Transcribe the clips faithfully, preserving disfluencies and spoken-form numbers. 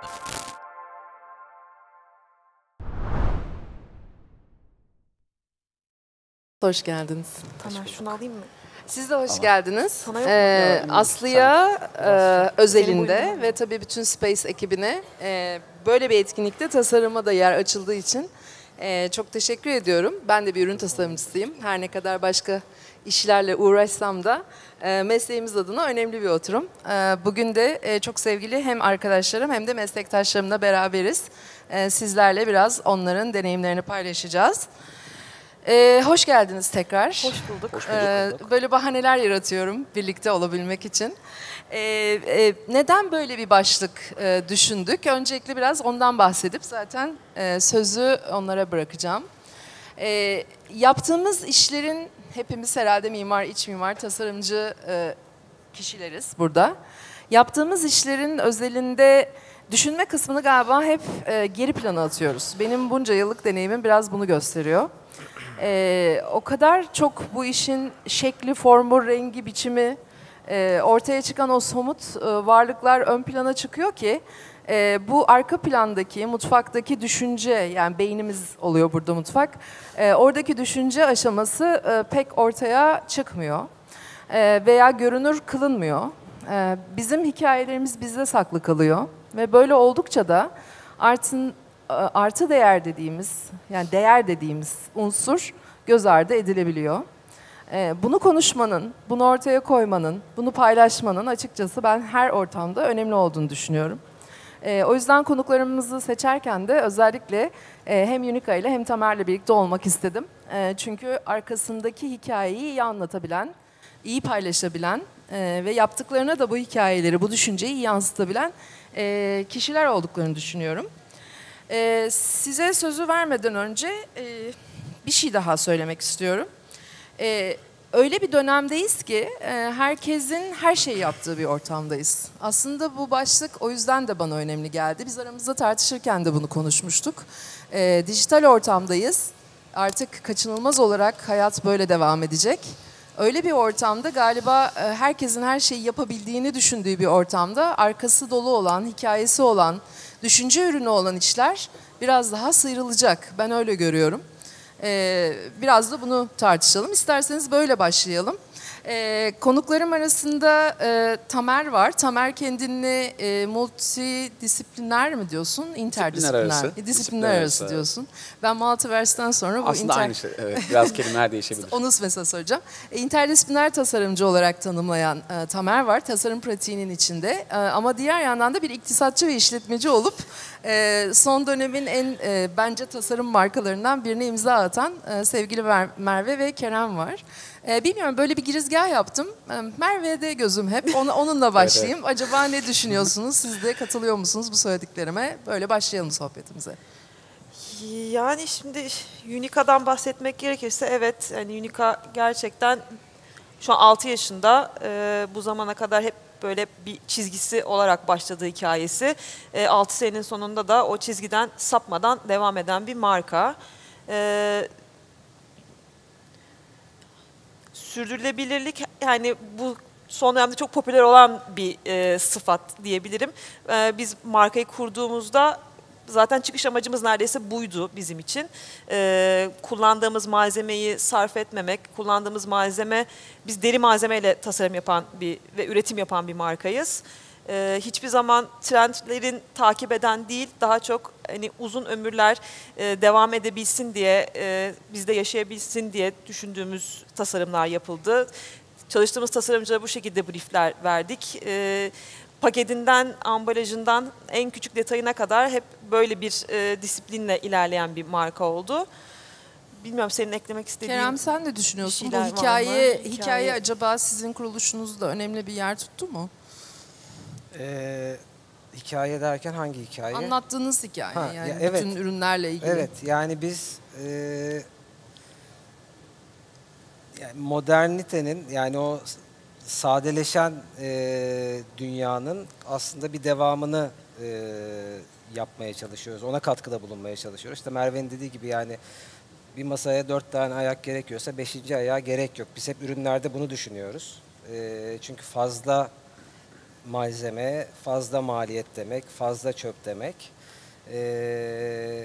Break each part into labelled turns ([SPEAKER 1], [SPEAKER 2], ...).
[SPEAKER 1] Hoş geldiniz.
[SPEAKER 2] Tamer şunu alayım mı?
[SPEAKER 1] Siz de hoş tamam. geldiniz.
[SPEAKER 2] Sana yok
[SPEAKER 1] ee, Aslı'ya e, özelinde ve tabii bütün Space ekibine e, böyle bir etkinlikte tasarıma da yer açıldığı için e, çok teşekkür ediyorum. Ben de bir ürün tasarımcısıyım. Her ne kadar başka işlerle uğraşsam da e, mesleğimiz adına önemli bir oturum. E, bugün de e, çok sevgili hem arkadaşlarım hem de meslektaşlarımla beraberiz. E, sizlerle biraz onların deneyimlerini paylaşacağız. Ee, hoş geldiniz tekrar.
[SPEAKER 2] Hoş bulduk. Hoş bulduk.
[SPEAKER 1] Ee, böyle bahaneler yaratıyorum birlikte olabilmek için. Ee, e, neden böyle bir başlık e, düşündük? Öncelikle biraz ondan bahsedip zaten e, sözü onlara bırakacağım. Ee, yaptığımız işlerin hepimiz herhalde mimar, iç mimar, tasarımcı e, kişileriz burada. Yaptığımız işlerin özelinde düşünme kısmını galiba hep e, geri plana atıyoruz. Benim bunca yıllık deneyimim biraz bunu gösteriyor. Ee, o kadar çok bu işin şekli, formu, rengi, biçimi, e, ortaya çıkan o somut e, varlıklar ön plana çıkıyor ki e, bu arka plandaki, mutfaktaki düşünce, yani beynimiz oluyor burada mutfak, e, oradaki düşünce aşaması e, pek ortaya çıkmıyor e, veya görünür kılınmıyor. E, bizim hikayelerimiz bizde saklı kalıyor ve böyle oldukça da artın artı değer dediğimiz, yani değer dediğimiz unsur göz ardı edilebiliyor. Bunu konuşmanın, bunu ortaya koymanın, bunu paylaşmanın açıkçası ben her ortamda önemli olduğunu düşünüyorum. O yüzden konuklarımızı seçerken de özellikle hem Unica ile hem Tamer'le birlikte olmak istedim. Çünkü arkasındaki hikayeyi iyi anlatabilen, iyi paylaşabilen ve yaptıklarına da bu hikayeleri, bu düşünceyi iyi yansıtabilen kişiler olduklarını düşünüyorum. Ee, size sözü vermeden önce e, bir şey daha söylemek istiyorum. Ee, öyle bir dönemdeyiz ki e, herkesin her şeyi yaptığı bir ortamdayız. Aslında bu başlık o yüzden de bana önemli geldi. Biz aramızda tartışırken de bunu konuşmuştuk. Ee, dijital ortamdayız. Artık kaçınılmaz olarak hayat böyle devam edecek. Öyle bir ortamda galiba e, herkesin her şeyi yapabildiğini düşündüğü bir ortamda arkası dolu olan, hikayesi olan, düşünce ürünü olan işler biraz daha sıyrılacak. Ben öyle görüyorum. Ee, biraz da bunu tartışalım. İsterseniz böyle başlayalım. Ee, konuklarım arasında e, Tamer var. Tamer kendini e, multidisipliner mi diyorsun? İnterdisipliner.
[SPEAKER 3] Disiplinler arası.
[SPEAKER 1] Disiplinler arası diyorsun. Ben Multiverse'den sonra bu
[SPEAKER 3] aslında
[SPEAKER 1] inter...
[SPEAKER 3] aynı şey. Evet, biraz kelimeler değişebilir.
[SPEAKER 1] Onu mesela soracağım. E, interdisipliner tasarımcı olarak tanımlayan e, Tamer var. Tasarım pratiğinin içinde. E, ama diğer yandan da bir iktisatçı ve işletmeci olup e, son dönemin en e, bence tasarım markalarından birine imza atan e, sevgili Merve ve Kerem var. E, bilmiyorum, böyle bir girizgah yaptım. E, Merve'de gözüm hep. Onu, onunla başlayayım. Evet, evet. Acaba ne düşünüyorsunuz? Siz de katılıyor musunuz bu söylediklerime? Böyle başlayalım sohbetimize.
[SPEAKER 2] Yani şimdi Unica'dan bahsetmek gerekirse evet, yani Unica gerçekten şu an altı yaşında, e, bu zamana kadar hep böyle bir çizgisi olarak başladığı hikayesi. E, altı senenin sonunda da o çizgiden sapmadan devam eden bir marka. E, sürdürülebilirlik, yani bu son dönemde çok popüler olan bir e, sıfat diyebilirim. E, biz markayı kurduğumuzda zaten çıkış amacımız neredeyse buydu bizim için. Ee, kullandığımız malzemeyi sarf etmemek, kullandığımız malzeme, biz deri malzemeyle tasarım yapan bir ve üretim yapan bir markayız. Ee, hiçbir zaman trendlerin takip eden değil, daha çok hani uzun ömürler e, devam edebilsin diye, e, bizde yaşayabilsin diye düşündüğümüz tasarımlar yapıldı. Çalıştığımız tasarımcılara bu şekilde briefler verdik. Ee, Paketinden, ambalajından en küçük detayına kadar hep böyle bir e, disiplinle ilerleyen bir marka oldu. Bilmiyorum, senin eklemek istediğin
[SPEAKER 1] Kerem, sen de düşünüyorsun. Bu hikaye, hikaye, hikaye acaba sizin kuruluşunuzda önemli bir yer tuttu mu?
[SPEAKER 4] Ee, hikaye derken hangi hikaye?
[SPEAKER 1] Anlattığınız hikaye,
[SPEAKER 4] ha,
[SPEAKER 1] yani
[SPEAKER 4] ya evet,
[SPEAKER 1] bütün ürünlerle ilgili.
[SPEAKER 4] Evet, yani biz e, yani modernitenin, yani o sadeleşen e, dünyanın aslında bir devamını e, yapmaya çalışıyoruz. Ona katkıda bulunmaya çalışıyoruz. İşte Merve'nin dediği gibi, yani bir masaya dört tane ayak gerekiyorsa beşinci ayağa gerek yok. Biz hep ürünlerde bunu düşünüyoruz. E, çünkü fazla malzeme, fazla maliyet demek, fazla çöp demek. Ee,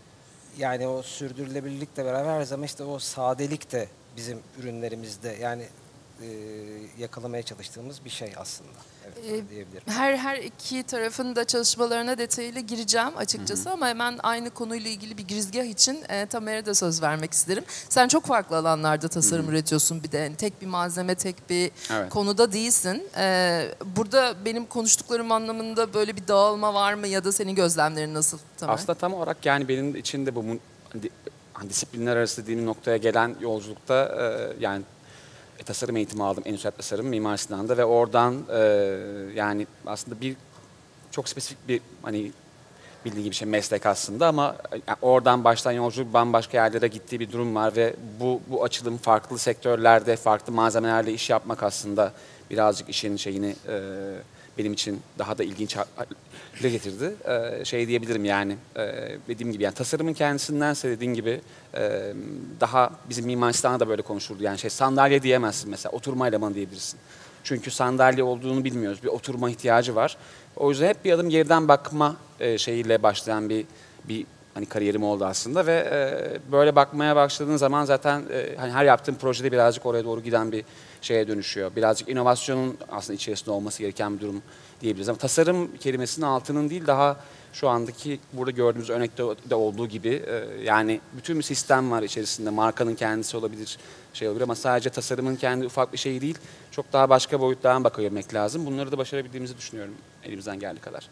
[SPEAKER 4] yani o sürdürülebilirlikle beraber her zaman işte o sadelik de bizim ürünlerimizde yani e, yakalamaya çalıştığımız bir şey aslında. Evet, öyle
[SPEAKER 1] Ee,
[SPEAKER 4] diyebilirim.
[SPEAKER 1] Her her iki tarafın da çalışmalarına detaylı gireceğim açıkçası ama hemen aynı konuyla ilgili bir girizgah için e, Tamer'e de söz vermek isterim. Sen çok farklı alanlarda tasarım üretiyorsun bir de. Yani tek bir malzeme, tek bir
[SPEAKER 3] Evet.
[SPEAKER 1] konuda değilsin. Ee, burada benim konuştuklarım anlamında böyle bir dağılma var mı ya da senin gözlemlerin nasıl Tamer?
[SPEAKER 3] Aslında tam olarak yani benim için de bu mu- di- hani disiplinler arası dediğim noktaya gelen yolculukta e, yani e, tasarım eğitimi aldım. Endüstriyel tasarım Mimar Sinan'da ve oradan e, yani aslında bir çok spesifik bir hani bildiği gibi şey meslek aslında ama yani oradan başlayan yolculuk bambaşka yerlere gittiği bir durum var ve bu bu açılım farklı sektörlerde, farklı malzemelerle iş yapmak aslında birazcık işin şeyini e, benim için daha da ilginç hale getirdi. E, şey diyebilirim yani e, dediğim gibi yani tasarımın kendisindense dediğin gibi e, daha bizim Mimar Sinan'da da böyle konuşuldu. Yani şey sandalye diyemezsin mesela, oturma elemanı diyebilirsin. Çünkü sandalye olduğunu bilmiyoruz. Bir oturma ihtiyacı var. O yüzden hep bir adım geriden bakma e, şeyiyle başlayan bir bir hani kariyerim oldu aslında ve e, böyle bakmaya başladığın zaman zaten e, hani her yaptığın projede birazcık oraya doğru giden bir şeye dönüşüyor. Birazcık inovasyonun aslında içerisinde olması gereken bir durum diyebiliriz. Ama tasarım kelimesinin altının değil daha şu andaki burada gördüğümüz örnekte de olduğu gibi e, yani bütün bir sistem var içerisinde. Markanın kendisi olabilir, şey olabilir ama sadece tasarımın kendi ufak bir şeyi değil. Çok daha başka boyutlardan bakabilmek lazım. Bunları da başarabildiğimizi düşünüyorum elimizden geldiği kadar.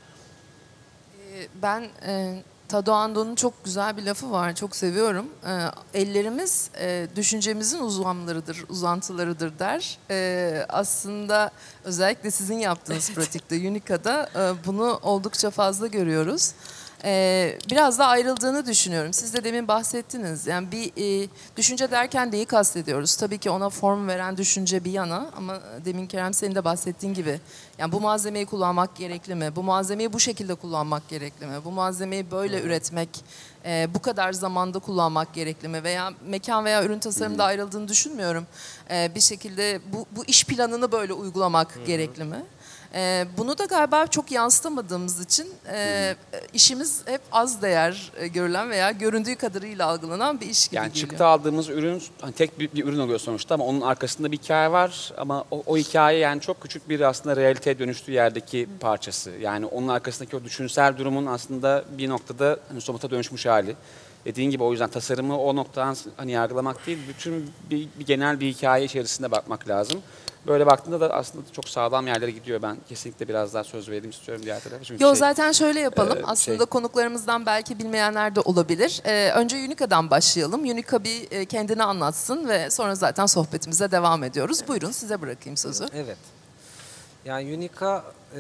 [SPEAKER 1] Ee, Ben e, Tado Ando'nun çok güzel bir lafı var, çok seviyorum. E, ellerimiz e, düşüncemizin uzamlarıdır, uzantılarıdır der. E, aslında özellikle sizin yaptığınız pratikte, Unica'da e, bunu oldukça fazla görüyoruz. E, biraz da ayrıldığını düşünüyorum. Siz de demin bahsettiniz. Yani bir e, düşünce derken neyi kastediyoruz? Tabii ki ona form veren düşünce bir yana ama demin Kerem senin de bahsettiğin gibi yani bu malzemeyi kullanmak gerekli mi? Bu malzemeyi bu şekilde kullanmak gerekli mi? Bu malzemeyi böyle üretmek, e, bu kadar zamanda kullanmak gerekli mi? Veya mekan veya ürün tasarımında ayrıldığını düşünmüyorum. E, bir şekilde bu, bu iş planını böyle uygulamak gerekli mi? E, bunu da galiba çok yansıtamadığımız için e, işimiz hep az değer e, görülen veya göründüğü kadarıyla algılanan bir iş gibi
[SPEAKER 3] Yani
[SPEAKER 1] geliyor.
[SPEAKER 3] çıktı aldığımız ürün hani tek bir, bir ürün oluyor sonuçta ama onun arkasında bir hikaye var ama o, o hikaye yani çok küçük bir aslında realiteye dönüştüğü yerdeki parçası. Yani onun arkasındaki o düşünsel durumun aslında bir noktada hani somata dönüşmüş hali. Dediğin gibi o yüzden tasarımı o noktadan hani yargılamak değil, bütün bir, bir genel bir hikaye içerisinde bakmak lazım. Böyle baktığında da aslında çok sağlam yerlere gidiyor. Ben kesinlikle biraz daha söz vereyim istiyorum diğer tarafa. Çünkü
[SPEAKER 1] Yo
[SPEAKER 3] şey,
[SPEAKER 1] zaten şöyle yapalım.
[SPEAKER 3] e,
[SPEAKER 1] Aslında
[SPEAKER 3] şey-
[SPEAKER 1] konuklarımızdan belki bilmeyenler de olabilir. Ee, önce Unica'dan başlayalım. Unica bir e, kendini anlatsın ve sonra zaten sohbetimize devam ediyoruz. Buyurun size bırakayım sözü.
[SPEAKER 4] Evet. Yani Unica e,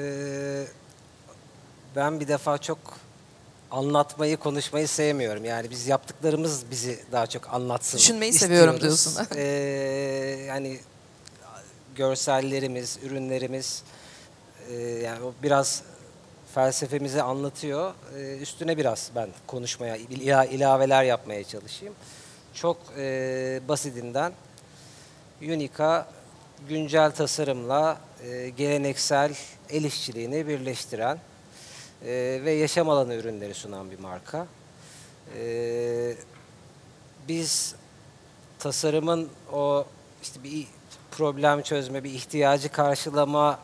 [SPEAKER 4] ben bir defa çok anlatmayı, konuşmayı sevmiyorum. Yani biz yaptıklarımız bizi daha çok anlatsın
[SPEAKER 1] Düşünmeyi
[SPEAKER 4] istiyoruz.
[SPEAKER 1] seviyorum diyorsun.
[SPEAKER 4] E, yani görsellerimiz, ürünlerimiz e, yani o biraz felsefemizi anlatıyor. E, üstüne biraz ben konuşmaya, ila- ilaveler yapmaya çalışayım. Çok e, basitinden Unica güncel tasarımla e, geleneksel el işçiliğini birleştiren e, ve yaşam alanı ürünleri sunan bir marka. E, biz tasarımın o işte bir problem çözme, bir ihtiyacı karşılama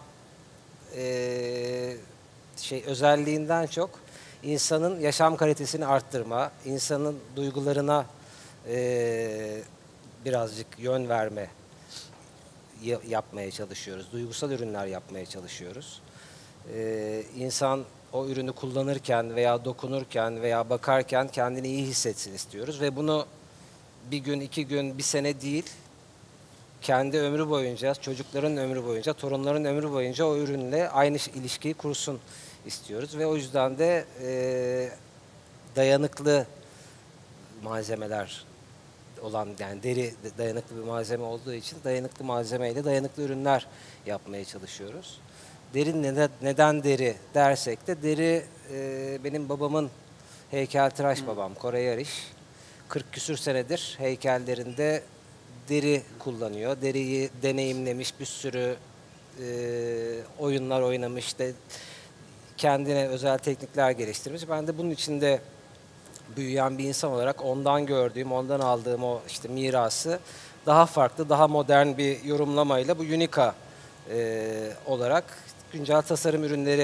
[SPEAKER 4] e, şey özelliğinden çok insanın yaşam kalitesini arttırma, insanın duygularına e, birazcık yön verme ya- yapmaya çalışıyoruz. Duygusal ürünler yapmaya çalışıyoruz. Ee, insan o ürünü kullanırken veya dokunurken veya bakarken kendini iyi hissetsin istiyoruz ve bunu bir gün, iki gün, bir sene değil, kendi ömrü boyunca, çocukların ömrü boyunca, torunların ömrü boyunca o ürünle aynı ilişkiyi kursun istiyoruz ve o yüzden de e, dayanıklı malzemeler olan yani deri dayanıklı bir malzeme olduğu için dayanıklı malzemeyle dayanıklı ürünler yapmaya çalışıyoruz. Deri neden, neden deri dersek de deri e, benim babamın heykeltıraş babam Koray Yarış. kırk küsür senedir heykellerinde deri kullanıyor. Deriyi deneyimlemiş bir sürü e, oyunlar oynamış, işte kendine özel teknikler geliştirmiş. Ben de bunun içinde büyüyen bir insan olarak ondan gördüğüm, ondan aldığım o işte mirası daha farklı, daha modern bir yorumlamayla bu Unica e, olarak güncel tasarım ürünleri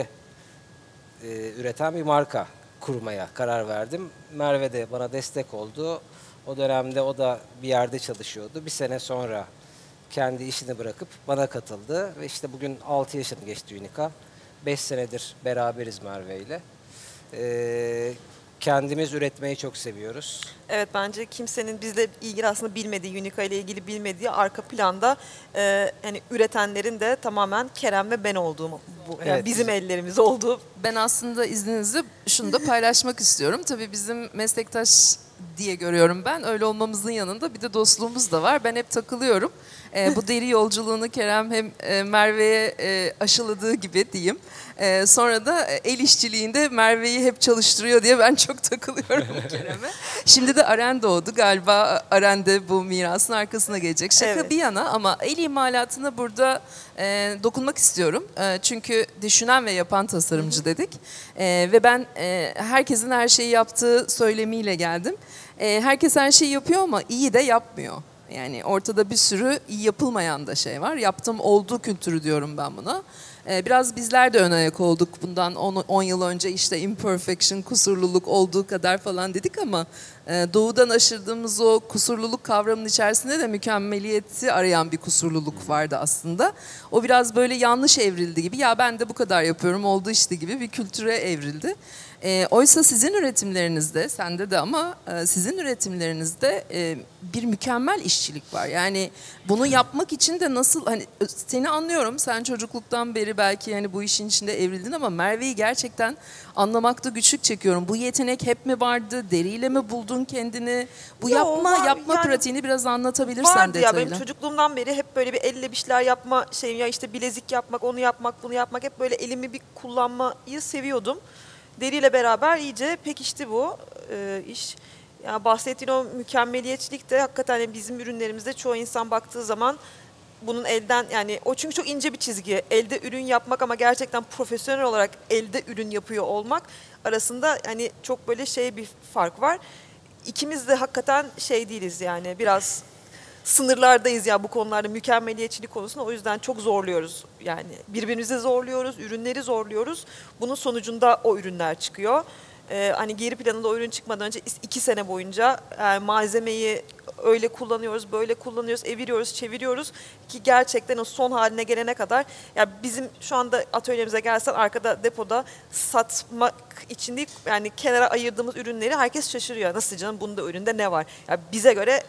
[SPEAKER 4] e, üreten bir marka kurmaya karar verdim. Merve de bana destek oldu. O dönemde o da bir yerde çalışıyordu. Bir sene sonra kendi işini bırakıp bana katıldı. Ve işte bugün altı yaşını geçti Unica. beş senedir beraberiz Merve ile. Ee, kendimiz üretmeyi çok seviyoruz.
[SPEAKER 2] Evet, bence kimsenin bizle ilgili aslında bilmediği, Unica ile ilgili bilmediği arka planda e, hani üretenlerin de tamamen Kerem ve ben olduğum, bu, yani
[SPEAKER 4] Evet.
[SPEAKER 2] bizim ellerimiz olduğu.
[SPEAKER 1] Ben aslında izninizle şunu da paylaşmak istiyorum. Tabii bizim meslektaş diye görüyorum ben. Öyle olmamızın yanında bir de dostluğumuz da var. Ben hep takılıyorum. Ee, bu deri yolculuğunu Kerem hem e, Merve'ye e, aşıladığı gibi diyeyim. E, sonra da el işçiliğinde Merve'yi hep çalıştırıyor diye ben çok takılıyorum Kerem'e. Şimdi de Aren doğdu. Galiba Aren de bu mirasın arkasına gelecek. Şaka
[SPEAKER 2] Evet.
[SPEAKER 1] bir yana ama el imalatına burada e, dokunmak istiyorum. E, çünkü düşünen ve yapan tasarımcı dedik. E, ve ben e, herkesin her şeyi yaptığı söylemiyle geldim. E, herkes her şeyi yapıyor ama iyi de yapmıyor. Yani ortada bir sürü iyi yapılmayan da şey var. Yaptım olduğu kültürü diyorum ben buna. Ee, biraz bizler de ön ayak olduk bundan on yıl önce, işte imperfection, kusurluluk olduğu kadar falan dedik ama e, doğudan aşırdığımız o kusurluluk kavramının içerisinde de mükemmeliyeti arayan bir kusurluluk vardı aslında. O biraz böyle yanlış evrildi gibi, ya ben de bu kadar yapıyorum oldu işte gibi bir kültüre evrildi. E, oysa sizin üretimlerinizde, sende de ama e, sizin üretimlerinizde e, bir mükemmel işçilik var. Yani bunu yapmak için de nasıl, hani seni anlıyorum, sen çocukluktan beri belki hani bu işin içinde evrildin ama Merve'yi gerçekten anlamakta güçlük çekiyorum. Bu yetenek hep mi vardı, deriyle mi buldun kendini? Bu
[SPEAKER 2] Yo,
[SPEAKER 1] yapma
[SPEAKER 2] var,
[SPEAKER 1] yapma
[SPEAKER 2] yani
[SPEAKER 1] pratiğini biraz anlatabilirsen
[SPEAKER 2] vardı ya,
[SPEAKER 1] detayıyla.
[SPEAKER 2] benim çocukluğumdan beri hep böyle bir elle bir şeyler yapma şeyim, ya işte bilezik yapmak, onu yapmak, bunu yapmak, hep böyle elimi bir kullanmayı seviyordum. Deriyle beraber iyice pekişti bu e, iş. Yani bahsettiğin o mükemmeliyetçilik de hakikaten yani bizim ürünlerimizde çoğu insan baktığı zaman bunun elden, yani o çünkü çok ince bir çizgi. Elde ürün yapmak ama gerçekten profesyonel olarak elde ürün yapıyor olmak arasında hani çok böyle şey bir fark var. İkimiz de hakikaten şey değiliz, yani biraz sınırlardayız ya bu konularda, mükemmeliyetçilik konusunda. O yüzden çok zorluyoruz, yani birbirimizi zorluyoruz, ürünleri zorluyoruz. Bunun sonucunda o ürünler çıkıyor. Ee, hani geri planında o ürün çıkmadan önce iki sene boyunca yani malzemeyi öyle kullanıyoruz, böyle kullanıyoruz, eviriyoruz, çeviriyoruz ki gerçekten o son haline gelene kadar. Ya bizim şu anda atölyemize gelsen arkada depoda satmak için değil, yani kenara ayırdığımız ürünleri herkes şaşırıyor. Nasıl canım, bunda üründe ne var? Ya bize göre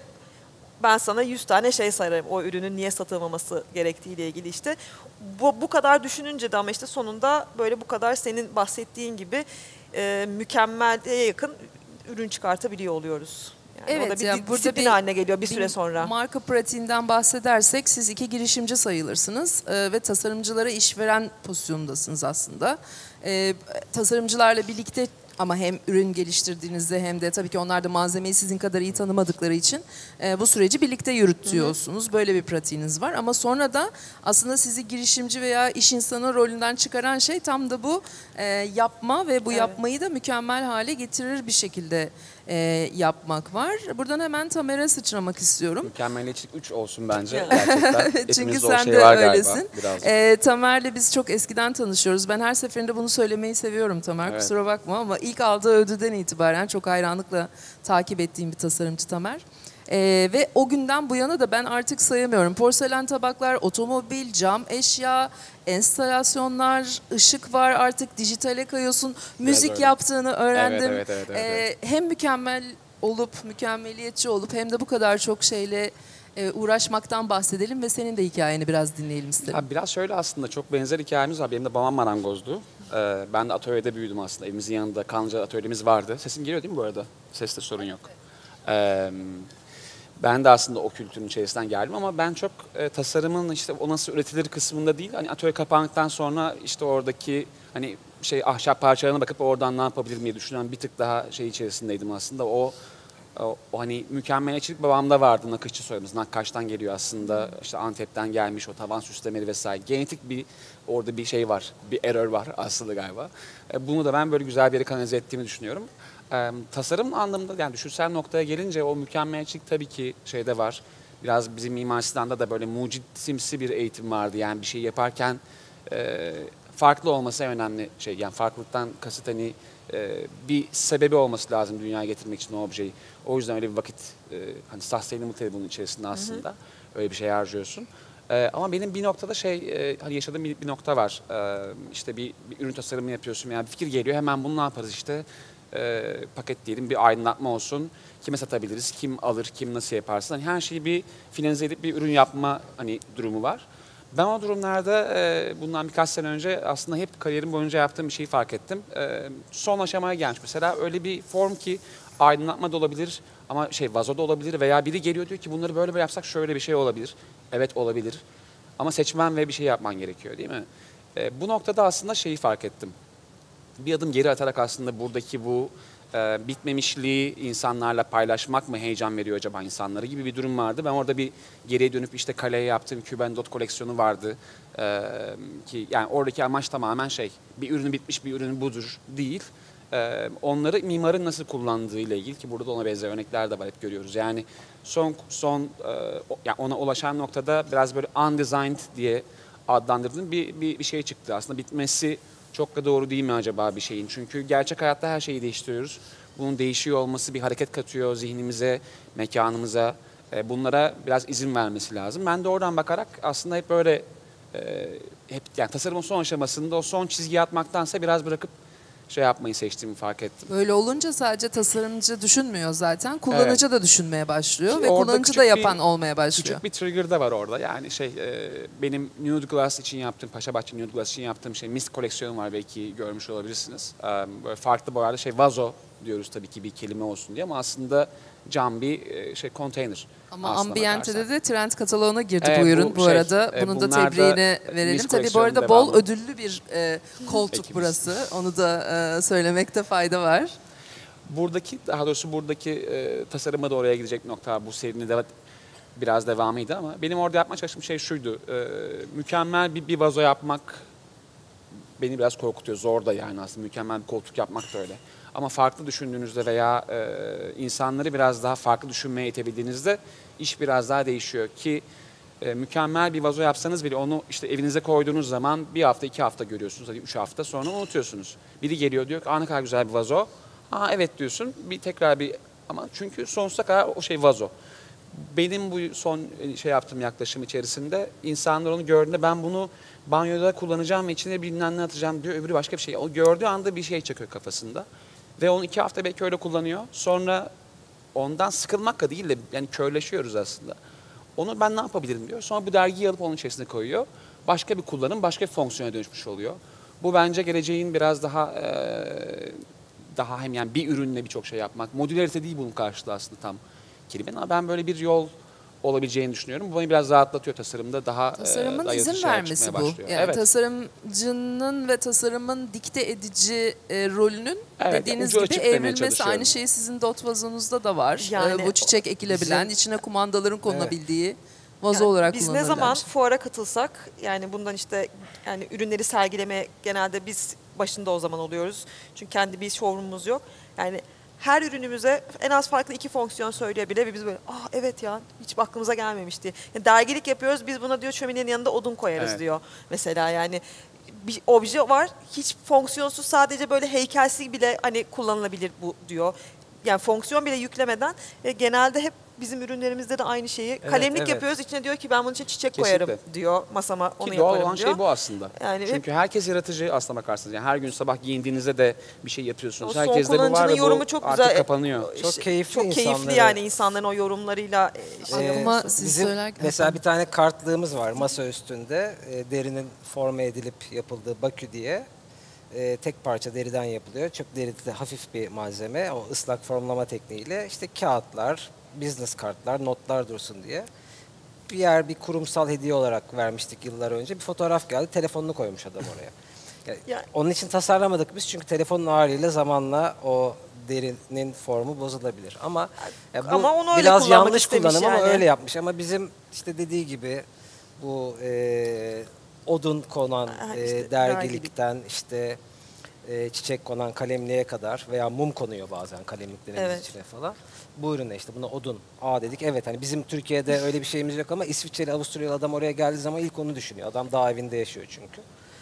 [SPEAKER 2] ben sana yüz tane şey sayarım o ürünün niye satılmaması gerektiğiyle ilgili işte. Bu, bu kadar düşününce de ama işte sonunda böyle bu kadar senin bahsettiğin gibi e, mükemmele yakın ürün çıkartabiliyor oluyoruz. Yani
[SPEAKER 1] Evet,
[SPEAKER 2] o da bir
[SPEAKER 1] yani
[SPEAKER 2] di-
[SPEAKER 1] burada
[SPEAKER 2] disiplin
[SPEAKER 1] bir-
[SPEAKER 2] haline geliyor bir süre
[SPEAKER 1] Bir
[SPEAKER 2] sonra.
[SPEAKER 1] marka pratiğinden bahsedersek siz iki girişimci sayılırsınız e, ve tasarımcılara işveren pozisyondasınız aslında. E, tasarımcılarla birlikte ama hem ürün geliştirdiğinizde hem de tabii ki onlar da malzemeyi sizin kadar iyi tanımadıkları için e, bu süreci birlikte yürütüyorsunuz. Böyle bir pratiğiniz var ama sonra da aslında sizi girişimci veya iş insanı rolünden çıkaran şey tam da bu e, yapma ve bu
[SPEAKER 2] Evet.
[SPEAKER 1] yapmayı da mükemmel hale getirir bir şekilde e, yapmak var. Buradan hemen Tamer'e sıçramak istiyorum.
[SPEAKER 3] Mükemmeliyetçilik üç olsun bence
[SPEAKER 2] Evet.
[SPEAKER 3] gerçekten.
[SPEAKER 1] Çünkü
[SPEAKER 3] Hepimizde o
[SPEAKER 1] sen
[SPEAKER 3] şey
[SPEAKER 1] de
[SPEAKER 3] var galiba
[SPEAKER 1] öylesin.
[SPEAKER 3] biraz.
[SPEAKER 1] Ee, Tamer'le biz çok eskiden tanışıyoruz. Ben her seferinde bunu söylemeyi seviyorum Tamer.
[SPEAKER 3] Evet.
[SPEAKER 1] Kusura bakma ama ilk aldığı ödülden itibaren çok hayranlıkla takip ettiğim bir tasarımcı Tamer. Ee, ve o günden bu yana da ben artık sayamıyorum. Porselen tabaklar, otomobil, cam eşya, enstalasyonlar, ışık var, artık dijitale kayıyorsun. Müzik
[SPEAKER 3] öyle.
[SPEAKER 1] yaptığını öğrendim.
[SPEAKER 3] Evet, evet, evet, evet,
[SPEAKER 1] Ee,
[SPEAKER 3] evet.
[SPEAKER 1] Hem mükemmel olup, mükemmeliyetçi olup hem de bu kadar çok şeyle e, uğraşmaktan bahsedelim ve senin de hikayeni biraz dinleyelim istedim.
[SPEAKER 3] Ya biraz şöyle, aslında çok benzer hikayemiz var. Benim de babam marangozdu. Ee, ben de atölyede büyüdüm aslında. Evimizin yanında Kanlıca atölyemiz vardı. Sesim geliyor değil mi bu arada? Seste sorun yok. Ee, ben de aslında o kültürün içerisinden geldim ama ben çok e, tasarımın işte o nasıl üretilir kısmında değil. Hani atölye kapandıktan sonra işte oradaki hani şey ahşap parçalarına bakıp oradan ne yapabilirim diye düşünen bir tık daha şey içerisindeydim aslında. O O, o hani mükemmeliyetçilik babamda vardı, nakışçı soyadımız. Nakkaş'tan geliyor aslında, işte Antep'ten gelmiş o tavan süslemeleri vesaire. Genetik bir, orada bir şey var, bir error var aslında galiba. E, bunu da ben böyle güzel bir yere kanalize ettiğimi düşünüyorum. E, tasarım anlamında, yani düşünsel noktaya gelince o mükemmeliyetçilik tabii ki şeyde var. Biraz bizim Mimar Sinan'da da böyle mucisimsi bir eğitim vardı. Yani bir şey yaparken e, farklı olması en önemli şey. Yani farklılıktan kasıt hani e, bir sebebi olması lazım dünyaya getirmek için o objeyi. O yüzden öyle bir vakit, e, hani sustainability bunun içerisinde aslında. Hı hı. Öyle bir şey harcıyorsun. E, ama benim bir noktada şey, e, hani yaşadığım bir, bir nokta var. E, işte bir, bir ürün tasarımı yapıyorsun. Yani bir fikir geliyor, hemen bunu ne yaparız işte. E, paketleyelim, bir aydınlatma olsun. Kime satabiliriz, kim alır, kim nasıl yaparsın. Hani her şeyi bir finalize edip bir ürün yapma hani durumu var. Ben o durumlarda e, bundan birkaç sene önce aslında hep kariyerim boyunca yaptığım bir şeyi fark ettim. E, son aşamaya gelmiş mesela, öyle bir form ki aydınlatma da olabilir ama şey vazo da olabilir veya biri geliyor diyor ki bunları böyle böyle yapsak şöyle bir şey olabilir. Evet, olabilir ama seçmen ve bir şey yapman gerekiyor, değil mi? E, bu noktada aslında şeyi fark ettim. Bir adım geri atarak aslında buradaki bu e, bitmemişliği insanlarla paylaşmak mı heyecan veriyor acaba insanlara gibi bir durum vardı. Ben orada bir geriye dönüp işte kaleye yaptığım Cuban Dot koleksiyonu vardı. E, ki yani oradaki amaç tamamen şey, bir ürünü bitmiş bir ürün budur değil. E, onları mimarın nasıl kullandığı ile ilgili, ki burada da ona benzer örnekler de var, hep görüyoruz. Yani son son e, yani ona ulaşan noktada biraz böyle undesigned diye adlandırdığım bir, bir, bir şey çıktı. Aslında bitmesi çok da doğru değil mi acaba bir şeyin? Çünkü gerçek hayatta her şeyi değiştiriyoruz. Bunun değişiyor olması bir hareket katıyor zihnimize, mekanımıza. E, bunlara biraz izin vermesi lazım. Ben de oradan bakarak aslında hep böyle, e, hep yani tasarımın son aşamasında o son çizgiyi atmaktansa biraz bırakıp şey yapmayı seçtiğimi fark ettim.
[SPEAKER 1] Böyle olunca sadece tasarımcı düşünmüyor zaten. Kullanıcı
[SPEAKER 3] Evet.
[SPEAKER 1] da düşünmeye başlıyor
[SPEAKER 3] Ki
[SPEAKER 1] ve
[SPEAKER 3] orada
[SPEAKER 1] kullanıcı
[SPEAKER 3] küçük
[SPEAKER 1] da
[SPEAKER 3] bir-
[SPEAKER 1] yapan olmaya başlıyor.
[SPEAKER 3] Küçük bir trigger da var orada. Yani şey, e, benim Nude Glass için yaptığım, Paşabahçe Nude Glass için yaptığım şey Mist koleksiyonu var, belki görmüş olabilirsiniz. E, böyle farklı boyarda şey, vazo diyoruz tabii ki bir kelime olsun diye ama aslında cam bir e, şey konteyner.
[SPEAKER 1] Ama
[SPEAKER 3] aslına
[SPEAKER 1] Ambiente'de
[SPEAKER 3] bakarsan.
[SPEAKER 1] de trend kataloğuna girdi
[SPEAKER 3] Evet,
[SPEAKER 1] bu ürün bu,
[SPEAKER 3] şey,
[SPEAKER 1] arada.
[SPEAKER 3] e,
[SPEAKER 1] Bunun da
[SPEAKER 3] bunlar da
[SPEAKER 1] tebriğini
[SPEAKER 3] Miss
[SPEAKER 1] verelim. Tabii bu
[SPEAKER 3] koleksiyonun
[SPEAKER 1] arada bol
[SPEAKER 3] devamı.
[SPEAKER 1] ödüllü bir e, koltuk
[SPEAKER 3] Ekimiz.
[SPEAKER 1] burası. Onu da e, söylemekte fayda var.
[SPEAKER 3] Buradaki, daha doğrusu buradaki e, tasarıma da oraya gidecek nokta bu serinin de biraz devamıydı ama benim orada yapmaya çalıştığım şey şuydu. E, mükemmel bir, bir vazo yapmak beni biraz korkutuyor. Zor da yani aslında, mükemmel bir koltuk yapmak da öyle. Ama farklı düşündüğünüzde veya e, insanları biraz daha farklı düşünmeye itebildiğinizde iş biraz daha değişiyor ki e, mükemmel bir vazo yapsanız bile onu işte evinize koyduğunuz zaman bir hafta, iki hafta görüyorsunuz, hadi üç hafta sonra unutuyorsunuz. Biri geliyor diyor ki, aa ne kadar güzel bir vazo. Aa evet diyorsun, bir tekrar bir, ama çünkü sonsuza kadar o şey vazo. Benim bu son şey yaptığım yaklaşım içerisinde insanlar onu gördüğünde ben bunu banyoda kullanacağım ve içine bilmem ne atacağım diyor. Öbürü başka bir şey. O gördüğü anda bir şey çakıyor kafasında. Ve onu iki hafta belki öyle kullanıyor. Sonra ondan sıkılmakla değil de yani körleşiyoruz aslında. Onu ben ne yapabilirim diyor. Sonra bu dergiyi alıp onun içerisine koyuyor. Başka bir kullanım, başka bir fonksiyona dönüşmüş oluyor. Bu bence geleceğin biraz daha e, daha hem yani bir ürünle birçok şey yapmak. Modülerite değil bunun karşılığı aslında tam kelimenin, ama ben böyle bir yol olabileceğini düşünüyorum. Bu beni biraz rahatlatıyor tasarımda. Daha
[SPEAKER 1] Tasarımın
[SPEAKER 3] e, daha
[SPEAKER 1] izin
[SPEAKER 3] yaratıcı şeyler
[SPEAKER 1] vermesi
[SPEAKER 3] çıkmaya
[SPEAKER 1] bu.
[SPEAKER 3] başlıyor.
[SPEAKER 1] Yani
[SPEAKER 3] Evet.
[SPEAKER 1] tasarımcının ve tasarımın dikte edici e, rolünün
[SPEAKER 3] Evet,
[SPEAKER 1] dediğiniz
[SPEAKER 3] ucu
[SPEAKER 1] gibi
[SPEAKER 3] açık demeye
[SPEAKER 1] evrilmesi.
[SPEAKER 3] çalışıyorum.
[SPEAKER 1] Aynı şey sizin dot vazonuzda da var.
[SPEAKER 2] Yani
[SPEAKER 1] E, bu çiçek ekilebilen,
[SPEAKER 4] bizim-
[SPEAKER 1] içine kumandaların konunabildiği vazo
[SPEAKER 2] Yani
[SPEAKER 1] olarak
[SPEAKER 2] biz ne
[SPEAKER 1] kullanılabilen
[SPEAKER 2] zaman
[SPEAKER 1] bir şey.
[SPEAKER 2] fuara katılsak, yani bundan işte yani ürünleri sergilemeye genelde biz başında o zaman oluyoruz. Çünkü kendi bir showroom'umuz yok. Yani her ürünümüze en az farklı iki fonksiyon söylüyor bile ve biz böyle ah evet ya hiç aklımıza gelmemişti. Yani dergilik yapıyoruz, biz buna diyor şöminenin yanında odun koyarız
[SPEAKER 3] Evet.
[SPEAKER 2] diyor. Mesela yani bir obje var, hiç fonksiyonsuz, sadece böyle heykelsi bile hani kullanılabilir bu diyor. Yani fonksiyon bile yüklemeden e, genelde hep bizim ürünlerimizde de aynı şeyi kalemlik
[SPEAKER 4] evet.
[SPEAKER 2] yapıyoruz. İçine diyor ki ben bunun için çiçek
[SPEAKER 3] Kesinlikle.
[SPEAKER 2] koyarım diyor. Masama onu
[SPEAKER 3] Ki doğal
[SPEAKER 2] yaparım
[SPEAKER 3] olan
[SPEAKER 2] diyor.
[SPEAKER 3] şey bu aslında.
[SPEAKER 2] Yani
[SPEAKER 3] Çünkü herkes yaratıcı aslına bakarsanız. Yani her gün sabah giyindiğinizde de bir şey yapıyorsunuz.
[SPEAKER 2] O son
[SPEAKER 3] Herkeste bu var
[SPEAKER 2] kullanıcının
[SPEAKER 3] ve bu
[SPEAKER 2] yorumu çok
[SPEAKER 3] artık
[SPEAKER 2] güzel.
[SPEAKER 3] kapanıyor.
[SPEAKER 2] İşte
[SPEAKER 4] Çok keyifli
[SPEAKER 2] Çok keyifli
[SPEAKER 4] insanları-
[SPEAKER 2] yani insanların o yorumlarıyla. e, şey
[SPEAKER 4] Ee,
[SPEAKER 1] Ama siz
[SPEAKER 4] bizim
[SPEAKER 1] söylerken-
[SPEAKER 4] mesela bir tane kartlığımız var masa üstünde, e, derinin forme edilip yapıldığı Bakü diye. E, tek parça deriden yapılıyor. Çok deride hafif bir malzeme. O ıslak formlama tekniğiyle işte kağıtlar, business kartlar, notlar dursun diye. Bir yer bir kurumsal hediye olarak vermiştik yıllar önce. Bir fotoğraf geldi, telefonunu koymuş adam oraya. Yani
[SPEAKER 2] Yani-
[SPEAKER 4] onun için tasarlamadık biz çünkü telefonun ağırlığıyla zamanla o derinin formu bozulabilir. Ama ya bu
[SPEAKER 2] Ama onu öyle
[SPEAKER 4] biraz
[SPEAKER 2] kullanmak
[SPEAKER 4] yanlış
[SPEAKER 2] istemiş
[SPEAKER 4] kullanım ama
[SPEAKER 2] yani.
[SPEAKER 4] öyle yapmış. Ama bizim işte dediği gibi bu e, odun konan
[SPEAKER 2] Aha,
[SPEAKER 4] e,
[SPEAKER 2] işte
[SPEAKER 4] dergilikten işte e, çiçek konan kalemliğe kadar veya mum konuyor bazen kalemliklerimiz
[SPEAKER 2] Evet.
[SPEAKER 4] içine falan. Bu ürüne işte buna odun. Aa dedik evet hani bizim Türkiye'de öyle bir şeyimiz yok ama İsviçreli, Avusturyalı adam oraya geldiği zaman ilk onu düşünüyor. Adam dağ evinde yaşıyor çünkü.